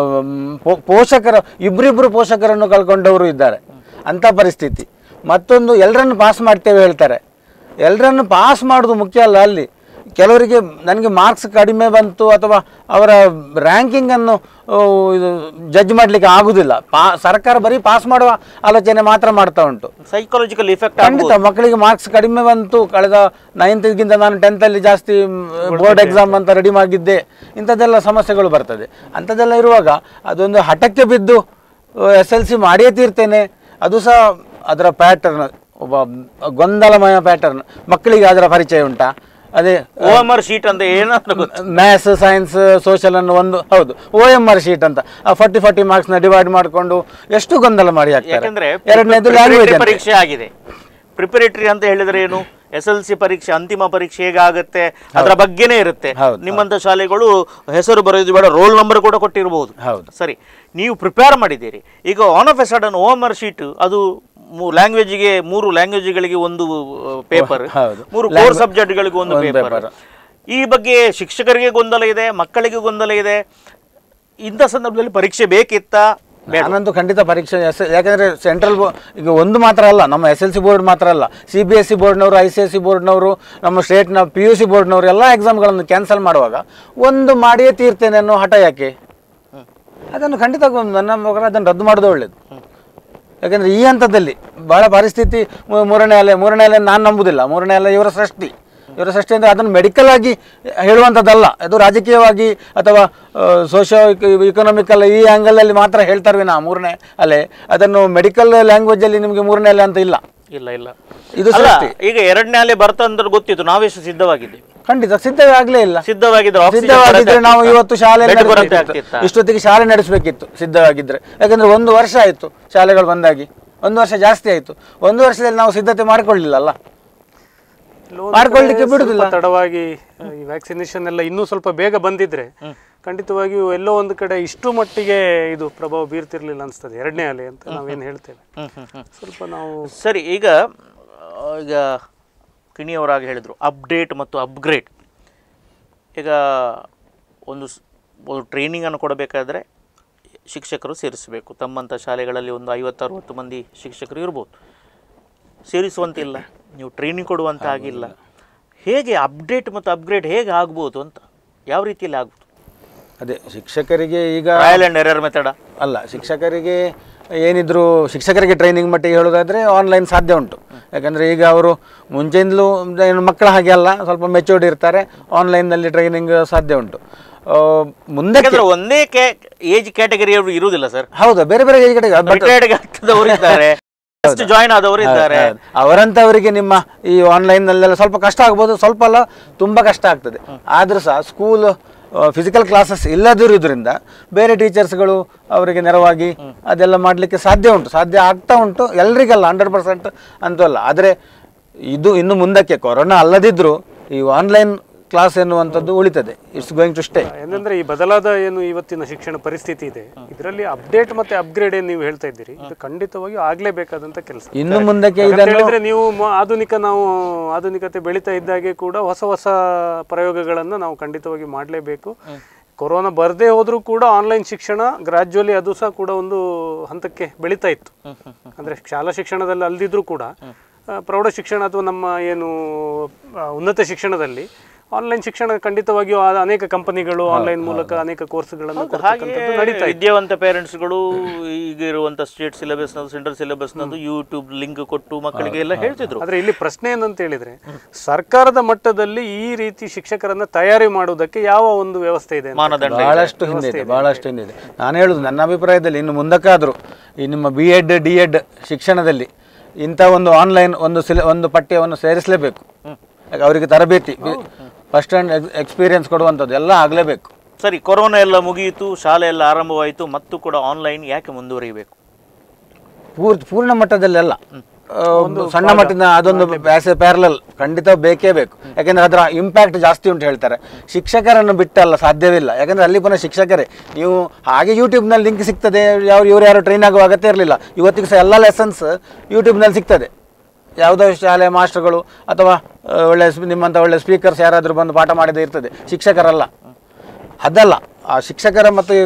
ಪೋಷಕರ ಇಬ್ಬರಿಬ್ಬರು ಪೋಷಕರನ್ನು ಕಳ್ಕೊಂಡವರು ಇದ್ದಾರೆ. ಅಂಥ ಪರಿಸ್ಥಿತಿ. ಮತ್ತೊಂದು, ಎಲ್ಲರನ್ನು ಪಾಸ್ ಮಾಡ್ತೇವೆ ಹೇಳ್ತಾರೆ. ಎಲ್ಲರನ್ನು ಪಾಸ್ ಮಾಡೋದು ಮುಖ್ಯ ಅಲ್ಲ. ಅಲ್ಲಿ ಕೆಲವರಿಗೆ ನನಗೆ ಮಾರ್ಕ್ಸ್ ಕಡಿಮೆ ಬಂತು ಅಥವಾ ಅವರ ರ್ಯಾಂಕಿಂಗನ್ನು ಇದು ಜಡ್ಜ್ ಮಾಡಲಿಕ್ಕೆ ಆಗುದಿಲ್ಲ. ಸರ್ಕಾರ ಬರೀ ಪಾಸ್ ಮಾಡುವ ಆಲೋಚನೆ ಮಾತ್ರ ಮಾಡ್ತಾ ಉಂಟು. ಸೈಕಾಲಜಿಕಲ್ ಇಫೆಕ್ಟ್ ಖಂಡಿತ. ಮಕ್ಕಳಿಗೆ ಮಾರ್ಕ್ಸ್ ಕಡಿಮೆ ಬಂತು, ಕಳೆದ 9th ನಾನು 10th ಜಾಸ್ತಿ ಬೋರ್ಡ್ ಎಕ್ಸಾಮ್ ಅಂತ ರೆಡಿ ಮಾಡಿದ್ದೆ, ಇಂಥದ್ದೆಲ್ಲ ಸಮಸ್ಯೆಗಳು ಬರ್ತದೆ. ಅಂಥದ್ದೆಲ್ಲ ಇರುವಾಗ ಅದೊಂದು ಹಠಕ್ಕೆ ಬಿದ್ದು SLC ಮಾಡಿಯೇ ತೀರ್ತೇನೆ, ಅದು ಸಹ ಅದರ ಪ್ಯಾಟರ್ನ್, ಒಬ್ಬ ಗೊಂದಲಮಯ ಪ್ಯಾಟರ್ನ್. ಮಕ್ಕಳಿಗೆ ಅದರ ಪರಿಚಯ ಉಂಟಾ? ಅದೇ OMR ಶೀಟ್ ಅಂತ ಏನಾದ್ರು ಮ್ಯಾಥ್ಸ್, ಸೈನ್ಸ್, ಸೋಷಿಯಲ್ ಅನ್ನು ಒಂದು, ಹೌದು, OMR ಶೀಟ್ ಅಂತ 40 ಮಾರ್ಕ್ಸ್ನ ಡಿವೈಡ್ ಮಾಡಿಕೊಂಡು ಎಷ್ಟು ಗೊಂದಲ ಮಾಡಿ ಹಾಕ್ತಾರೆ. ಯಾಕಂದ್ರೆ ಎರಡನೇದು ಲ್ಯಾಂಗ್ವೇಜ್ ಪರೀಕ್ಷೆ ಆಗಿದೆ. ಪ್ರಿಪರೇಟರಿ ಅಂತ ಹೇಳಿದ್ರೆ ಏನು? SLC ಪರೀಕ್ಷೆ, ಅಂತಿಮ ಪರೀಕ್ಷೆ ಹೇಗಾಗುತ್ತೆ ಅದರ ಬಗ್ಗೆನೇ ಇರುತ್ತೆ. ನಿಮ್ಮಂಥ ಶಾಲೆಗಳು ಹೆಸರು ಬರೆಯೋದು ಬೇಡ, ರೋಲ್ ನಂಬರ್ ಕೂಡ ಕೊಟ್ಟಿರಬಹುದು. ಸರಿ, ನೀವು ಪ್ರಿಪೇರ್ ಮಾಡಿದ್ದೀರಿ. ಈಗ all of a sudden OMR sheet, ಅದು 3 ಲ್ಯಾಂಗ್ವೇಜ್ಗಳಿಗೆ ಒಂದು ಪೇಪರ್, 3 ಕೋರ್ ಸಬ್ಜೆಕ್ಟ್ಗಳಿಗೆ ಒಂದು ಪೇಪರ್. ಈ ಬಗ್ಗೆ ಶಿಕ್ಷಕರಿಗೆ ಗೊಂದಲ ಇದೆ, ಮಕ್ಕಳಿಗೆ ಗೊಂದಲ ಇದೆ. ಇಂಥ ಸಂದರ್ಭದಲ್ಲಿ ಪರೀಕ್ಷೆ ಬೇಕಿತ್ತಾ? ನಾನಂತೂ ಖಂಡಿತ ಪರೀಕ್ಷೆ, ಯಾಕಂದರೆ ಸೆಂಟ್ರಲ್ ಈಗ ಒಂದು ಮಾತ್ರ ಅಲ್ಲ, ನಮ್ಮ SLC ಬೋರ್ಡ್ ಮಾತ್ರ ಅಲ್ಲ, CBSE ಬೋರ್ಡ್ನವರು, ICSE ಬೋರ್ಡ್ನವರು, ನಮ್ಮ ಸ್ಟೇಟ್ನ PUC ಬೋರ್ಡ್ನವರು ಎಲ್ಲ ಎಕ್ಸಾಮ್ಗಳನ್ನು ಕ್ಯಾನ್ಸಲ್ ಮಾಡುವಾಗ ಒಂದು ಮಾಡಿಯೇ ತೀರ್ತೇನೆ ಅನ್ನೋ ಹಠ ಯಾಕೆ? ಅದನ್ನು ಖಂಡಿತ ನನ್ನ ಪ್ರಕಾರ ಅದನ್ನು ರದ್ದು ಮಾಡೋದು ಒಳ್ಳೆಯದು. ಯಾಕೆಂದರೆ ಈ ಹಂತದಲ್ಲಿ ಭಾಳ ಪರಿಸ್ಥಿತಿ, ಮೂರನೇ ಅಲೆ ನಾನು ನಂಬುದಿಲ್ಲ. ಮೂರನೇ ಅಲೆ ಇವರ ಸೃಷ್ಟಿ ಅಂದರೆ ಅದನ್ನು ಮೆಡಿಕಲ್ ಆಗಿ ಹೇಳುವಂಥದ್ದಲ್ಲ, ಅದು ರಾಜಕೀಯವಾಗಿ ಅಥವಾ ಸೋಷಿಯೋ ಇಕನಾಮಿಕಲ್ ಈ ಆ್ಯಂಗಲಲ್ಲಿ ಮಾತ್ರ ಹೇಳ್ತಾರೆ ವಿನಃ ಮೂರನೇ ಅಲೆ. ಅದನ್ನು ಮೆಡಿಕಲ್ ಲ್ಯಾಂಗ್ವೇಜಲ್ಲಿ ನಿಮಗೆ ಮೂರನೇ ಅಲೆ ಅಂತ ಇಲ್ಲ. ಇಲ್ಲ ಇಲ್ಲ ಇದು ಅಲ್ಲ, ಸೃಷ್ಟಿ. ಈಗ ಎರಡನೇ ಅಲೆ ಬರ್ತಂದ್ರೆ ಗೊತ್ತಿತ್ತು, ನಾವೆಷ್ಟು ಸಿದ್ಧವಾಗಿದ್ದೇವೆ? ಖಂಡಿತ ಸಿದ್ಧವೇ ಆಗ್ಲೇ ಇಲ್ಲ. ಸಿದ್ಧವಾಗಿದ್ರೆ ನಾವು ಇವತ್ತು ಶಾಲೆ ಇಷ್ಟೊತ್ತಿಗೆ ಶಾಲೆ ನಡೆಸಬೇಕಿತ್ತು ಸಿದ್ಧವಾಗಿದ್ರೆ. ಯಾಕಂದ್ರೆ 1 ವರ್ಷ ಆಯ್ತು ಶಾಲೆಗಳು ಬಂದಾಗಿ, 1 ವರ್ಷ ಜಾಸ್ತಿ ಆಯ್ತು. 1 ವರ್ಷದಲ್ಲಿ ನಾವು ಸಿದ್ಧತೆ ಮಾಡ್ಕೊಳ್ಳಿಲ್ಲ ಅಲ್ಲ, ಮಾಡ್ಕೊಳ್ಳಿಕ್ಕೆ ಬಿಡುದಿಲ್ಲ. ತಡವಾಗಿ ಈ ವ್ಯಾಕ್ಸಿನೇಷನ್ ಎಲ್ಲ ಇನ್ನೂ ಸ್ವಲ್ಪ ಬೇಗ ಬಂದಿದ್ರೆ ಖಂಡಿತವಾಗಿಯೂ ಎಲ್ಲೋ ಒಂದು ಕಡೆ ಇಷ್ಟು ಮಟ್ಟಿಗೆ ಇದು ಪ್ರಭಾವ ಬೀರ್ತಿರ್ಲಿಲ್ಲ ಅನ್ಸ್ತದೆ, ಎರಡನೇ ಅಲೆ ಅಂತ ನಾವೇನು ಹೇಳ್ತೇವೆ. ಸ್ವಲ್ಪ ನಾವು ಸರಿ, ಈಗ ಈಗ ಕಿಣಿಯವರಾಗಿ ಹೇಳಿದರು ಅಪ್ಡೇಟ್ ಮತ್ತು ಅಪ್ಗ್ರೇಡ್. ಈಗ ಒಂದು ಟ್ರೈನಿಂಗನ್ನು ಕೊಡಬೇಕಾದ್ರೆ ಶಿಕ್ಷಕರು ಸೇರಿಸಬೇಕು. ತಮ್ಮಂಥ ಶಾಲೆಗಳಲ್ಲಿ ಒಂದು 50-60 ಮಂದಿ ಶಿಕ್ಷಕರು ಇರ್ಬೋದು, ಸೇರಿಸುವಂತಿಲ್ಲ, ನೀವು ಟ್ರೈನಿಂಗ್ ಕೊಡುವಂತ ಆಗಿಲ್ಲ. ಹೇಗೆ ಅಪ್ಡೇಟ್ ಮತ್ತು ಅಪ್ಗ್ರೇಡ್ ಹೇಗೆ ಆಗ್ಬೋದು ಅಂತ, ಯಾವ ರೀತಿಯಲ್ಲಿ ಆಗ್ಬೋದು? ಅದೇ ಶಿಕ್ಷಕರಿಗೆ ಈಗ ಟ್ರಯಲ್ ಆ್ಯಂಡ್ ಎರರ್ ಮೆಥಡ ಅಲ್ಲ, ಶಿಕ್ಷಕರಿಗೆ ಏನಿದ್ರು ಶಿಕ್ಷಕರಿಗೆ ಟ್ರೈನಿಂಗ್ ಮಟ್ಟಿಗೆ ಹೇಳೋದಾದರೆ ಆನ್ಲೈನ್ ಸಾಧ್ಯ ಉಂಟು. ಯಾಕಂದರೆ ಈಗ ಅವರು ಮುಂಚೆಯಿಂದಲೂ ಮಕ್ಕಳ ಹಾಗೆ ಅಲ್ಲ, ಸ್ವಲ್ಪ ಮೆಚೂರ್ಡ್ ಇರ್ತಾರೆ, ಆನ್ಲೈನ್ನಲ್ಲಿ ಟ್ರೈನಿಂಗ್ ಸಾಧ್ಯ ಉಂಟು. ಮುಂದೆ ಒಂದೇ ಏಜ್ ಕ್ಯಾಟಗರಿ ಇರುವುದಿಲ್ಲ ಸರ್. ಹೌದಾ, ಬೇರೆ ಬೇರೆ ಏಜ್ ಕ್ಯಾಟಗರಿ ಜಾಯಿನ್ ಆದವರು ಇದ್ದಾರೆ. ಅವರಂತವರಿಗೆ ನಿಮ್ಮ ಈ ಆನ್ಲೈನ್ನಲ್ಲೆಲ್ಲ ಸ್ವಲ್ಪ ಕಷ್ಟ ಆಗ್ಬೋದು, ಸ್ವಲ್ಪ ಅಲ್ಲ ತುಂಬ ಕಷ್ಟ ಆಗ್ತದೆ. ಆದರೂ ಸಹ ಸ್ಕೂಲ್ ಫಿಸಿಕಲ್ ಕ್ಲಾಸಸ್ ಇಲ್ಲದಿರುವುದರಿಂದ ಬೇರೆ ಟೀಚರ್ಸ್ಗಳು ಅವರಿಗೆ ನೆರವಾಗಿ ಅದೆಲ್ಲ ಮಾಡಲಿಕ್ಕೆ ಸಾಧ್ಯ ಆಗ್ತಾ ಉಂಟು. ಎಲ್ರಿಗಲ್ಲ 100% ಅಂತೂ ಅಲ್ಲ. ಆದರೆ ಇದು ಇನ್ನು ಮುಂದಕ್ಕೆ ಕೊರೋನಾ ಅಲ್ಲದಿದ್ದರೂ ಈ ಆನ್ಲೈನ್ ಕ್ಲಾಸ್ ಎನ್ನುವಂಥದ್ದು ಉಳಿತದೆ. It's going to stay. ಏನಂದ್ರೆ ಈ ಬದಲಾದ ಏನು ಇವತ್ತಿನ ಶಿಕ್ಷಣ ಪರಿಸ್ಥಿತಿ ಇದೆ, ಇದರಲ್ಲಿ ಅಪ್ಡೇಟ್ ಮತ್ತೆ ಅಪ್ಗ್ರೇಡ್ ಏನು ನೀವು ಹೇಳ್ತಾ ಇದ್ದೀರಿ, ಇದು ಖಂಡಿತವಾಗಿಯೂ ಆಗ್ಲೇಬೇಕಾದಂತ ಕೆಲಸ. ಇನ್ನು ಮುಂದಕ್ಕೆ ಹೇಳಿದ್ರೆ ನೀವು ಆಧುನಿಕತೆ ಬೆಳೀತಾ ಇದ್ದಾಗೆ ಕೂಡ ಹೊಸ ಹೊಸ ಪ್ರಯೋಗಗಳನ್ನು ನಾವು ಖಂಡಿತವಾಗಿ ಮಾಡಲೇಬೇಕು. ಕೊರೋನಾ ಬರದೇ ಹೋದ್ರೂ ಕೂಡ ಆನ್ಲೈನ್ ಶಿಕ್ಷಣ ಗ್ರಾಜುವಲಿ ಅದು ಸಹ ಕೂಡ ಒಂದು ಹಂತಕ್ಕೆ ಬೆಳೀತಾ ಇತ್ತು. ಅಂದ್ರೆ ಶಾಲಾ ಶಿಕ್ಷಣದಲ್ಲಿ ಅಲ್ದಿದ್ರೂ ಕೂಡ ಪ್ರೌಢ ಶಿಕ್ಷಣ ಅಥವಾ ನಮ್ಮ ಏನು ಉನ್ನತ ಶಿಕ್ಷಣದಲ್ಲಿ ಆನ್ಲೈನ್ ಶಿಕ್ಷಣ ಖಂಡಿತವಾಗಿಯೂ ಅನೇಕ ಕಂಪನಿಗಳು ಆನ್ಲೈನ್ ಮೂಲಕ ಅನೇಕ ಕೋರ್ಸ್ಗಳನ್ನು ನಡೀತಾ. ವಿದ್ಯಾವಂತ ಪೇರೆಂಟ್ಸ್ಗಳು ಈಗ ಇರುವಂತ state syllabus central syllabus YouTube link ಕೊಟ್ಟು ಮಕ್ಕಳಿಗೆ ಎಲ್ಲ ಹೇಳ್ತಿದ್ರು. ಆದ್ರೆ ಇಲ್ಲಿ ಪ್ರಶ್ನೆ ಏನಂತ ಹೇಳಿದ್ರೆ, ಸರ್ಕಾರದ ಮಟ್ಟದಲ್ಲಿ ಈ ರೀತಿ ಶಿಕ್ಷಕರನ್ನ ತಯಾರಿ ಮಾಡುವುದಕ್ಕೆ ಯಾವ ಒಂದು ವ್ಯವಸ್ಥೆ ಇದೆ? ಮಾನದಂಡ ಬಹಳಷ್ಟು ಹಿಂದಿದೆ. ನಾನು ಹೇಳುದು ನನ್ನ ಅಭಿಪ್ರಾಯದಲ್ಲಿ ಇನ್ನು ಮುಂದಕ್ಕಾದ್ರೂ ಈ ನಿಮ್ಮ B.Ed D.Ed ಶಿಕ್ಷಣದಲ್ಲಿ ಇಂಥ ಒಂದು ಆನ್ಲೈನ್ ಒಂದು ಪಠ್ಯವನ್ನು ಸೇರಿಸಲೇಬೇಕು. ಅವರಿಗೆ ತರಬೇತಿ, ಫಸ್ಟ್ ಹ್ಯಾಂಡ್ ಎಕ್ಸ್ಪೀರಿಯನ್ಸ್ ಕೊಡುವಂಥದ್ದು ಎಲ್ಲ ಆಗಲೇಬೇಕು. ಸರಿ, ಕೊರೋನಾ ಎಲ್ಲ ಮುಗಿಯಿತು, ಶಾಲೆ ಎಲ್ಲ ಆರಂಭವಾಯಿತು, ಮತ್ತು ಕೂಡ ಆನ್ಲೈನ್ ಯಾಕೆ ಮುಂದುವರಿಯಬೇಕು? ಪೂರ್ಣ ಮಟ್ಟದಲ್ಲೆಲ್ಲ ಸಣ್ಣ ಮಟ್ಟಿನ ಅದೊಂದು ಪ್ಯಾರಲಲ್ ಖಂಡಿತ ಬೇಕೇ ಬೇಕು. ಯಾಕೆಂದ್ರೆ ಅದರ ಇಂಪ್ಯಾಕ್ಟ್ ಜಾಸ್ತಿ ಉಂಟು ಹೇಳ್ತಾರೆ. ಶಿಕ್ಷಕರನ್ನು ಬಿಟ್ಟಲ್ಲ, ಸಾಧ್ಯವಿಲ್ಲ. ಯಾಕಂದ್ರೆ ಅಲ್ಲಿ ಪುನಃ ಶಿಕ್ಷಕರೇ, ನೀವು ಹಾಗೆ ಯೂಟ್ಯೂಬ್ನಲ್ಲಿ ಲಿಂಕ್ ಸಿಗ್ತದೆ, ಇವರು ಯಾರು ಟ್ರೈನ್ ಆಗುವ ಅಗತ್ಯ ಇರಲಿಲ್ಲ. ಇವತ್ತಿಗೆ ಸಹ ಎಲ್ಲ ಲೆಸನ್ಸ್ ಯೂಟ್ಯೂಬ್ನಲ್ಲಿ ಸಿಗ್ತದೆ. ಯಾವುದೋ ಶಾಲೆ ಮಾಸ್ಟರ್ಗಳು ಅಥವಾ ನಿಮ್ಮಂಥ ಒಳ್ಳೆ ಸ್ಪೀಕರ್ಸ್ ಯಾರಾದರೂ ಬಂದು ಪಾಠ ಮಾಡಿದೇ ಇರ್ತದೆ, ಶಿಕ್ಷಕರಲ್ಲ. ಅದಲ್ಲ, ಆ ಶಿಕ್ಷಕರ ಮತ್ತು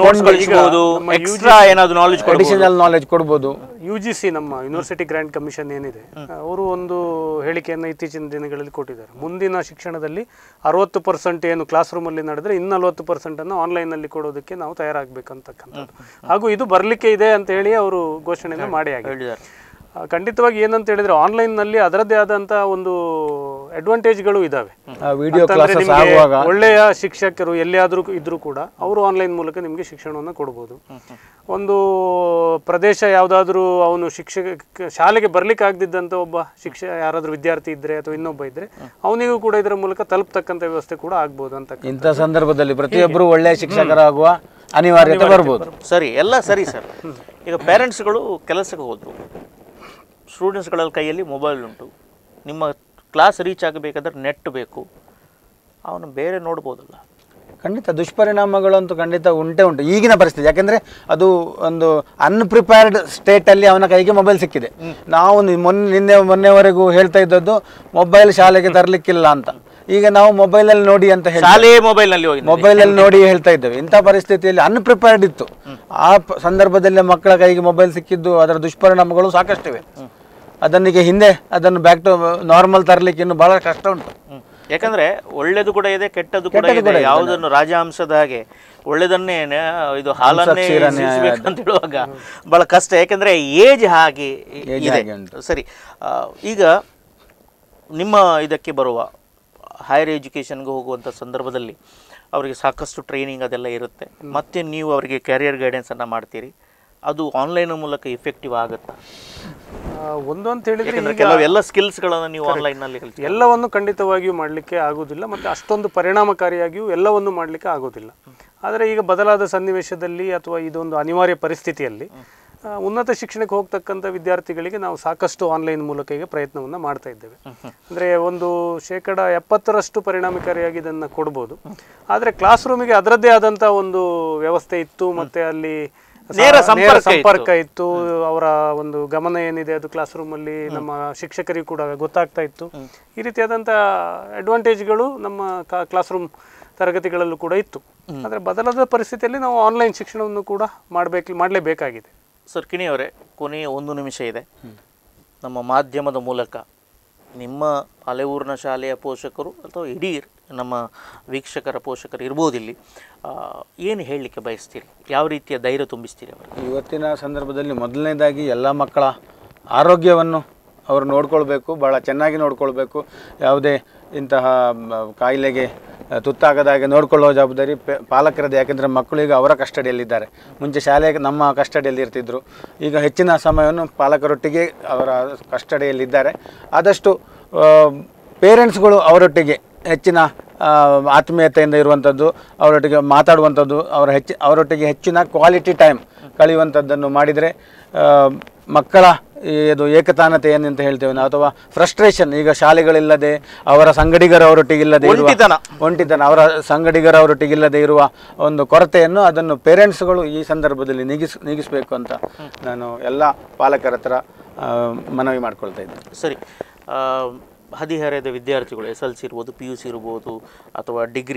ಅಡಿಷನಲ್ ನಾಲೆಜ್ ಕೊಡ್ಬೋದು. UGC ನಮ್ಮ ಯೂನಿವರ್ಸಿಟಿ ಗ್ರಾಂಟ್ ಕಮಿಷನ್ ಏನಿದೆ, ಅವರು ಒಂದು ಹೇಳಿಕೆಯನ್ನು ಇತ್ತೀಚಿನ ದಿನಗಳಲ್ಲಿ ಕೊಟ್ಟಿದ್ದಾರೆ. ಮುಂದಿನ ಶಿಕ್ಷಣದಲ್ಲಿ 60% ಏನು ಕ್ಲಾಸ್ ರೂಮಲ್ಲಿ ನಡೆದ್ರೆ ಇನ್ನು 40% ಅನ್ನು ಆನ್ಲೈನ್ನಲ್ಲಿ ಕೊಡೋದಕ್ಕೆ ನಾವು ತಯಾರಾಗಬೇಕಂತಕ್ಕಂಥದ್ದು. ಹಾಗೂ ಇದು ಬರಲಿಕ್ಕೆ ಇದೆ ಅಂತ ಹೇಳಿ ಅವರು ಘೋಷಣೆಯನ್ನು ಮಾಡಿ ಹೇಳಿದ್ದಾರೆ. ಖಂಡಿತವಾಗಿ ಏನಂತ ಹೇಳಿದ್ರೆ, ಆನ್ಲೈನ್ನಲ್ಲಿ ಅದರದ್ದೇ ಆದಂಥ ಒಂದು ಅಡ್ವಾಂಟೇಜ್ಗಳು ಇದ್ದಾವೆ. ಒಳ್ಳೆಯ ಶಿಕ್ಷಕರು ಎಲ್ಲಿಯಾದರೂ ಇದ್ರೂ ಕೂಡ ಅವರು ಆನ್ಲೈನ್ ಮೂಲಕ ನಿಮಗೆ ಶಿಕ್ಷಣವನ್ನು ಕೊಡ್ಬೋದು. ಒಂದು ಪ್ರದೇಶ ಯಾವುದಾದ್ರೂ ಅವನು ಶಾಲೆಗೆ ಬರ್ಲಿಕ್ಕೆ ಆಗದಿದ್ದಂಥ ಒಬ್ಬ ಯಾರಾದರೂ ವಿದ್ಯಾರ್ಥಿ ಇದ್ರೆ ಅಥವಾ ಇನ್ನೊಬ್ಬ ಇದ್ರೆ ಅವನಿಗೂ ಕೂಡ ಇದರ ಮೂಲಕ ತಲುಪತಕ್ಕಂಥ ವ್ಯವಸ್ಥೆ ಕೂಡ ಆಗ್ಬೋದು ಅಂತ. ಇಂಥ ಸಂದರ್ಭದಲ್ಲಿ ಪ್ರತಿಯೊಬ್ಬರು ಒಳ್ಳೆಯ ಶಿಕ್ಷಕರಾಗುವ ಅನಿವಾರ್ಯತೆ ಬರ್ಬೋದು. ಸರಿ, ಎಲ್ಲ ಸರಿ ಸರ್. ಈಗ ಪೇರೆಂಟ್ಸ್ಗಳು ಕೆಲಸಕ್ಕೆ ಹೋದ್ರು, ಸ್ಟೂಡೆಂಟ್ಸ್ಗಳ ಕೈಯಲ್ಲಿ ಮೊಬೈಲ್ ಉಂಟು, ನಿಮ್ಮ ಕ್ಲಾಸ್ ರೀಚ್ ಆಗಬೇಕಾದ್ರೆ ನೆಟ್ ಬೇಕು, ಅವನು ಬೇರೆ ನೋಡ್ಬೋದಲ್ಲ. ಖಂಡಿತ ದುಷ್ಪರಿಣಾಮಗಳಂತೂ ಖಂಡಿತ ಉಂಟು ಈಗಿನ ಪರಿಸ್ಥಿತಿ. ಯಾಕೆಂದರೆ ಅದು ಒಂದು ಅನ್ಪ್ರಿಪೇರ್ಡ್ ಸ್ಟೇಟಲ್ಲಿ ಅವನ ಕೈಗೆ ಮೊಬೈಲ್ ಸಿಕ್ಕಿದೆ. ನಾವು ಮೊನ್ನೆವರೆಗೂ ಹೇಳ್ತಾ ಇದ್ದದ್ದು ಮೊಬೈಲ್ ಶಾಲೆಗೆ ತರಲಿಕ್ಕಿಲ್ಲ ಅಂತ. ಈಗ ನಾವು ಮೊಬೈಲಲ್ಲಿ ನೋಡಿ ಅಂತ ಹೇಳಿ ಮೊಬೈಲಲ್ಲಿ ನೋಡಿ ಹೇಳ್ತಾ ಇದ್ದೇವೆ. ಇಂಥ ಪರಿಸ್ಥಿತಿಯಲ್ಲಿ ಅನ್ಪ್ರಿಪೇರ್ಡ್ ಇತ್ತು. ಆ ಸಂದರ್ಭದಲ್ಲಿ ಮಕ್ಕಳ ಕೈಗೆ ಮೊಬೈಲ್ ಸಿಕ್ಕಿದ್ದು ಅದರ ದುಷ್ಪರಿಣಾಮಗಳು ಸಾಕಷ್ಟಿವೆ. ಅದನ್ನು ಬ್ಯಾಕ್ ಟು ನಾರ್ಮಲ್ ತರಲಿಕ್ಕೆ ಇನ್ನು ಬಹಳ ಕಷ್ಟ ಉಂಟು. ಯಾಕಂದ್ರೆ ಒಳ್ಳೇದು ಕೂಡ ಇದೆ, ಕೆಟ್ಟದ್ದು ಕೂಡ ಇದೆ. ಯಾವುದನ್ನು ರಾಜಹಂಸದ ಹಾಗೆ ಒಳ್ಳೆದನ್ನೇ ಇದು ಹಾಲನ್ನೇ ಅಂತ ಹೇಳುವಾಗ ಬಹಳ ಕಷ್ಟ. ಯಾಕಂದ್ರೆ ಏಜ್ ಹಾಗೆ ಇದೆ. ಸರಿ, ಈಗ ನಿಮ್ಮ ಇದಕ್ಕೆ ಬರುವ ಹೈಯರ್ ಎಜುಕೇಷನ್ಗೆ ಹೋಗುವಂಥ ಸಂದರ್ಭದಲ್ಲಿ ಅವರಿಗೆ ಸಾಕಷ್ಟು ಟ್ರೈನಿಂಗ್ ಅದೆಲ್ಲ ಇರುತ್ತೆ. ಮತ್ತೆ ನೀವು ಅವರಿಗೆ ಕ್ಯಾರಿಯರ್ ಗೈಡೆನ್ಸನ್ನು ಮಾಡ್ತೀರಿ. ಅದು ಆನ್ಲೈನ್ ಮೂಲಕ ಇಫೆಕ್ಟಿವ್ ಆಗುತ್ತಾ? ಒಂದು ಅಂತ ಹೇಳಿದ್ರೆ ಯಾಕಂದ್ರೆ ಕೆಲವೆಲ್ಲ ಸ್ಕಿಲ್ಸ್ಗಳನ್ನು ನೀವು ಆನ್ಲೈನ್ನಲ್ಲಿ ಕಲಿತೀರಿ. ಎಲ್ಲವನ್ನು ಖಂಡಿತವಾಗಿಯೂ ಮಾಡಲಿಕ್ಕೆ ಆಗೋದಿಲ್ಲ, ಮತ್ತು ಅಷ್ಟೊಂದು ಪರಿಣಾಮಕಾರಿಯಾಗಿಯೂ ಎಲ್ಲವನ್ನು ಮಾಡಲಿಕ್ಕೆ ಆಗೋದಿಲ್ಲ. ಆದರೆ ಈಗ ಬದಲಾದ ಸನ್ನಿವೇಶದಲ್ಲಿ ಅಥವಾ ಇದೊಂದು ಅನಿವಾರ್ಯ ಪರಿಸ್ಥಿತಿಯಲ್ಲಿ ಉನ್ನತ ಶಿಕ್ಷಣಕ್ಕೆ ಹೋಗ್ತಕ್ಕಂಥ ವಿದ್ಯಾರ್ಥಿಗಳಿಗೆ ನಾವು ಸಾಕಷ್ಟು ಆನ್ಲೈನ್ ಮೂಲಕ ಈಗ ಪ್ರಯತ್ನವನ್ನು ಮಾಡ್ತಾ ಇದ್ದೇವೆ. ಅಂದರೆ ಒಂದು 70% ಪರಿಣಾಮಕಾರಿಯಾಗಿ ಇದನ್ನು ಕೊಡ್ಬೋದು. ಆದರೆ ಕ್ಲಾಸ್ ರೂಮಿಗೆ ಅದರದ್ದೇ ಆದಂಥ ಒಂದು ವ್ಯವಸ್ಥೆ ಇತ್ತು, ಮತ್ತು ಅಲ್ಲಿ ನೇರ ಸಂಪರ್ಕ ಇತ್ತು. ಅವರ ಒಂದು ಗಮನ ಏನಿದೆ ಅದು ಕ್ಲಾಸ್ ರೂಮಲ್ಲಿ ನಮ್ಮ ಶಿಕ್ಷಕರಿಗೂ ಕೂಡ ಗೊತ್ತಾಗ್ತಾ ಇತ್ತು. ಈ ರೀತಿಯಾದಂಥ ಅಡ್ವಾಂಟೇಜ್ಗಳು ನಮ್ಮ ಕ್ಲಾಸ್ ರೂಮ್ ತರಗತಿಗಳಲ್ಲೂ ಕೂಡ ಇತ್ತು. ಆದರೆ ಬದಲಾದ ಪರಿಸ್ಥಿತಿಯಲ್ಲಿ ನಾವು ಆನ್ಲೈನ್ ಶಿಕ್ಷಣವನ್ನು ಕೂಡ ಮಾಡಲೇಬೇಕಾಗಿದೆ. ಸರ್, ಕಿಣಿ ಅವರೇ, ಕೊನೆಯ 1 ನಿಮಿಷ ಇದೆ. ನಮ್ಮ ಮಾಧ್ಯಮದ ಮೂಲಕ ನಿಮ್ಮ ಹಳೆಯೂರಿನ ಶಾಲೆಯ ಪೋಷಕರು ಅಥವಾ ಇಡೀ ನಮ್ಮ ವೀಕ್ಷಕರ ಪೋಷಕರು ಇರ್ಬೋದಿಲ್ಲಿ, ಏನು ಹೇಳಲಿಕ್ಕೆ ಬಯಸ್ತೀರಿ? ಯಾವ ರೀತಿಯ ಧೈರ್ಯ ತುಂಬಿಸ್ತೀರಿ ಅವರಿಗೆ? ಇವತ್ತಿನ ಸಂದರ್ಭದಲ್ಲಿ ಮೊದಲನೇದಾಗಿ ಎಲ್ಲ ಮಕ್ಕಳ ಆರೋಗ್ಯವನ್ನು ಅವರು ನೋಡ್ಕೊಳ್ಬೇಕು, ಭಾಳ ಚೆನ್ನಾಗಿ ನೋಡ್ಕೊಳ್ಬೇಕು. ಯಾವುದೇ ಇಂತಹ ಕಾಯಿಲೆಗೆ ತುತ್ತಾಗದಾಗೆ ನೋಡ್ಕೊಳ್ಳೋ ಜವಾಬ್ದಾರಿ ಪಾಲಕರದ್ದು. ಯಾಕೆಂದರೆ ಮಕ್ಕಳಿಗೆ ಅವರ ಕಸ್ಟಡಿಯಲ್ಲಿದ್ದಾರೆ. ಮುಂಚೆ ಶಾಲೆಗೆ ನಮ್ಮ ಕಸ್ಟಡಿಯಲ್ಲಿ ಇರ್ತಿದ್ರು, ಈಗ ಹೆಚ್ಚಿನ ಸಮಯವನ್ನು ಪಾಲಕರೊಟ್ಟಿಗೆ ಅವರ ಕಸ್ಟಡಿಯಲ್ಲಿದ್ದಾರೆ. ಆದಷ್ಟು ಪೇರೆಂಟ್ಸ್ಗಳು ಅವರೊಟ್ಟಿಗೆ ಹೆಚ್ಚಿನ ಆತ್ಮೀಯತೆಯಿಂದ ಇರುವಂಥದ್ದು, ಅವರೊಟ್ಟಿಗೆ ಮಾತಾಡುವಂಥದ್ದು, ಅವರೊಟ್ಟಿಗೆ ಹೆಚ್ಚಿನ ಕ್ವಾಲಿಟಿ ಟೈಮ್ ಕಳೆಯುವಂಥದ್ದನ್ನು ಮಾಡಿದರೆ ಮಕ್ಕಳ ಇದು ಏಕತಾನತೆ ಏನಂತ ಹೇಳ್ತೇವೆ ನಾವು, ಅಥವಾ ಫ್ರಸ್ಟ್ರೇಷನ್, ಈಗ ಶಾಲೆಗಳಿಲ್ಲದೆ ಅವರ ಸಂಗಡಿಗರವರೊಟ್ಟಿಗಿಲ್ಲದೆ ಒಂಟಿತನ, ಅವರ ಸಂಗಡಿಗರವರೊಟ್ಟಿಗಿಲ್ಲದೆ ಇರುವ ಒಂದು ಕೊರತೆಯನ್ನು ಅದನ್ನು ಪೇರೆಂಟ್ಸ್ಗಳು ಈ ಸಂದರ್ಭದಲ್ಲಿ ನೀಗಿಸಬೇಕು ಅಂತ ನಾನು ಎಲ್ಲ ಪಾಲಕರ ಹತ್ರ ಮನವಿ ಮಾಡ್ಕೊಳ್ತಾ ಇದ್ದೇನೆ. ಸರಿ, ಹದಿಹರೆಯದ ವಿದ್ಯಾರ್ಥಿಗಳು SLC ಇರ್ಬೋದು, PUC ಇರ್ಬೋದು, ಅಥವಾ ಡಿಗ್ರಿ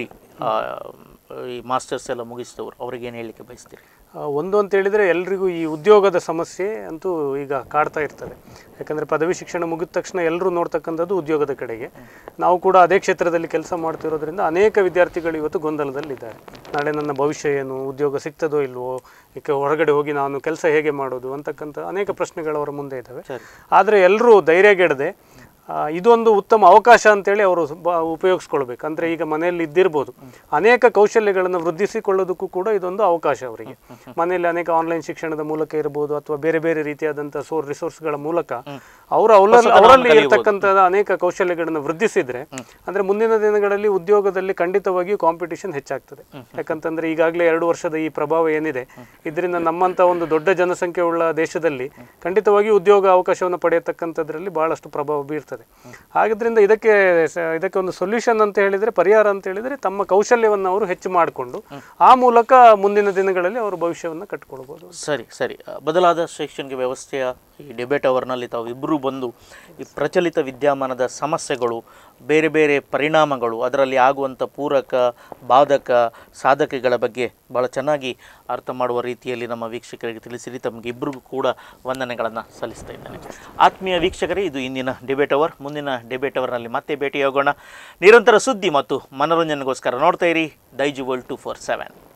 ಈ ಮಾಸ್ಟರ್ಸ್ ಎಲ್ಲ ಮುಗಿಸಿದವರು, ಅವ್ರಿಗೇನು ಹೇಳಲಿಕ್ಕೆ ಬಯಸ್ತೀರಿ? ಒಂದು ಅಂತ ಹೇಳಿದರೆ ಎಲ್ರಿಗೂ ಈ ಉದ್ಯೋಗದ ಸಮಸ್ಯೆ ಅಂತೂ ಈಗ ಕಾಡ್ತಾ ಇರ್ತದೆ. ಯಾಕಂದರೆ ಪದವಿ ಶಿಕ್ಷಣ ಮುಗಿದ ತಕ್ಷಣ ಎಲ್ಲರೂ ನೋಡ್ತಕ್ಕಂಥದ್ದು ಉದ್ಯೋಗದ ಕಡೆಗೆ. ನಾವು ಕೂಡ ಅದೇ ಕ್ಷೇತ್ರದಲ್ಲಿ ಕೆಲಸ ಮಾಡ್ತಿರೋದ್ರಿಂದ ಅನೇಕ ವಿದ್ಯಾರ್ಥಿಗಳು ಇವತ್ತು ಗೊಂದಲದಲ್ಲಿದ್ದಾರೆ. ನಾಳೆ ನನ್ನ ಭವಿಷ್ಯ ಏನು, ಉದ್ಯೋಗ ಸಿಗ್ತದೋ ಇಲ್ವೋ, ಈಗ ಹೊರಗಡೆ ಹೋಗಿ ನಾನು ಕೆಲಸ ಹೇಗೆ ಮಾಡೋದು ಅಂತಕ್ಕಂಥ ಅನೇಕ ಪ್ರಶ್ನೆಗಳು ಅವರ ಮುಂದೆ ಇದ್ದಾವೆ. ಆದರೆ ಎಲ್ಲರೂ ಧೈರ್ಯಗೆಡದೆ ಇದೊಂದು ಉತ್ತಮ ಅವಕಾಶ ಅಂತೇಳಿ ಅವರು ಉಪಯೋಗಿಸ್ಕೊಳ್ಬೇಕು. ಅಂದರೆ ಈಗ ಮನೆಯಲ್ಲಿ ಇದ್ದಿರ್ಬೋದು, ಅನೇಕ ಕೌಶಲ್ಯಗಳನ್ನು ವೃದ್ಧಿಸಿಕೊಳ್ಳೋದಕ್ಕೂ ಕೂಡ ಇದೊಂದು ಅವಕಾಶ ಅವರಿಗೆ. ಮನೆಯಲ್ಲಿ ಅನೇಕ ಆನ್ಲೈನ್ ಶಿಕ್ಷಣದ ಮೂಲಕ ಇರ್ಬೋದು, ಅಥವಾ ಬೇರೆ ಬೇರೆ ರೀತಿಯಾದಂಥ ರಿಸೋರ್ಸ್ಗಳ ಮೂಲಕ ಅವರಲ್ಲಿ ಇರ್ತಕ್ಕಂಥ ಅನೇಕ ಕೌಶಲ್ಯಗಳನ್ನು ವೃದ್ಧಿಸಿದ್ರೆ ಅಂದರೆ ಮುಂದಿನ ದಿನಗಳಲ್ಲಿ ಉದ್ಯೋಗದಲ್ಲಿ ಖಂಡಿತವಾಗಿಯೂ ಕಾಂಪಿಟೇಷನ್ ಹೆಚ್ಚಾಗ್ತದೆ. ಯಾಕಂತಂದ್ರೆ ಈಗಾಗಲೇ 2 ವರ್ಷದ ಈ ಪ್ರಭಾವ ಏನಿದೆ, ಇದರಿಂದ ನಮ್ಮಂಥ ಒಂದು ದೊಡ್ಡ ಜನಸಂಖ್ಯೆ ಉಳ್ಳ ದೇಶದಲ್ಲಿ ಖಂಡಿತವಾಗಿಯೂ ಉದ್ಯೋಗ ಅವಕಾಶವನ್ನು ಪಡೆಯತಕ್ಕಂಥದ್ರಲ್ಲಿ ಬಹಳಷ್ಟು ಪ್ರಭಾವ ಬೀರ್ತದೆ. ಹಾಗಿದ್ರಿಂದ ಇದಕ್ಕೆ ಒಂದು ಸೊಲ್ಯೂಷನ್ ಅಂತ ಹೇಳಿದರೆ, ಪರಿಹಾರ ಅಂತ ಹೇಳಿದರೆ, ತಮ್ಮ ಕೌಶಲ್ಯವನ್ನು ಅವರು ಹೆಚ್ಚು ಮಾಡಿಕೊಂಡು ಆ ಮೂಲಕ ಮುಂದಿನ ದಿನಗಳಲ್ಲಿ ಅವರು ಭವಿಷ್ಯವನ್ನು ಕಟ್ಕೊಳ್ಬೋದು. ಸರಿ. ಬದಲಾದ ಶೈಕ್ಷಣಿಕ ವ್ಯವಸ್ಥೆಯ ಈ ಡಿಬೇಟ್ ಅವರ್ನಲ್ಲಿ ತಾವು ಇಬ್ಬರು ಬಂದು ಈ ಪ್ರಚಲಿತ ವಿದ್ಯಮಾನದ ಸಮಸ್ಯೆಗಳು, ಬೇರೆ ಬೇರೆ ಪರಿಣಾಮಗಳು, ಅದರಲ್ಲಿ ಆಗುವಂಥ ಪೂರಕ, ಬಾಧಕ, ಸಾಧಕಗಳ ಬಗ್ಗೆ ಭಾಳ ಚೆನ್ನಾಗಿ ಅರ್ಥ ಮಾಡುವ ರೀತಿಯಲ್ಲಿ ನಮ್ಮ ವೀಕ್ಷಕರಿಗೆ ತಿಳಿಸಿರಿ. ತಮಗೆ ಇಬ್ಬರಿಗೂ ಕೂಡ ವಂದನೆಗಳನ್ನು ಸಲ್ಲಿಸ್ತಾ ಇದ್ದೇನೆ. ಆತ್ಮೀಯ ವೀಕ್ಷಕರೇ, ಇದು ಇಂದಿನ ಡಿಬೇಟ್ ಅವರ್. ಮುಂದಿನ ಡಿಬೇಟ್ ಅವರ್ನಲ್ಲಿ ಮತ್ತೆ ಭೇಟಿಯಾಗೋಣ. ನಿರಂತರ ಸುದ್ದಿ ಮತ್ತು ಮನೋರಂಜನೆಗೋಸ್ಕರ ನೋಡ್ತಾ ಇರಿ ದೈಜ್ ವರ್ಲ್ಡ್ 247.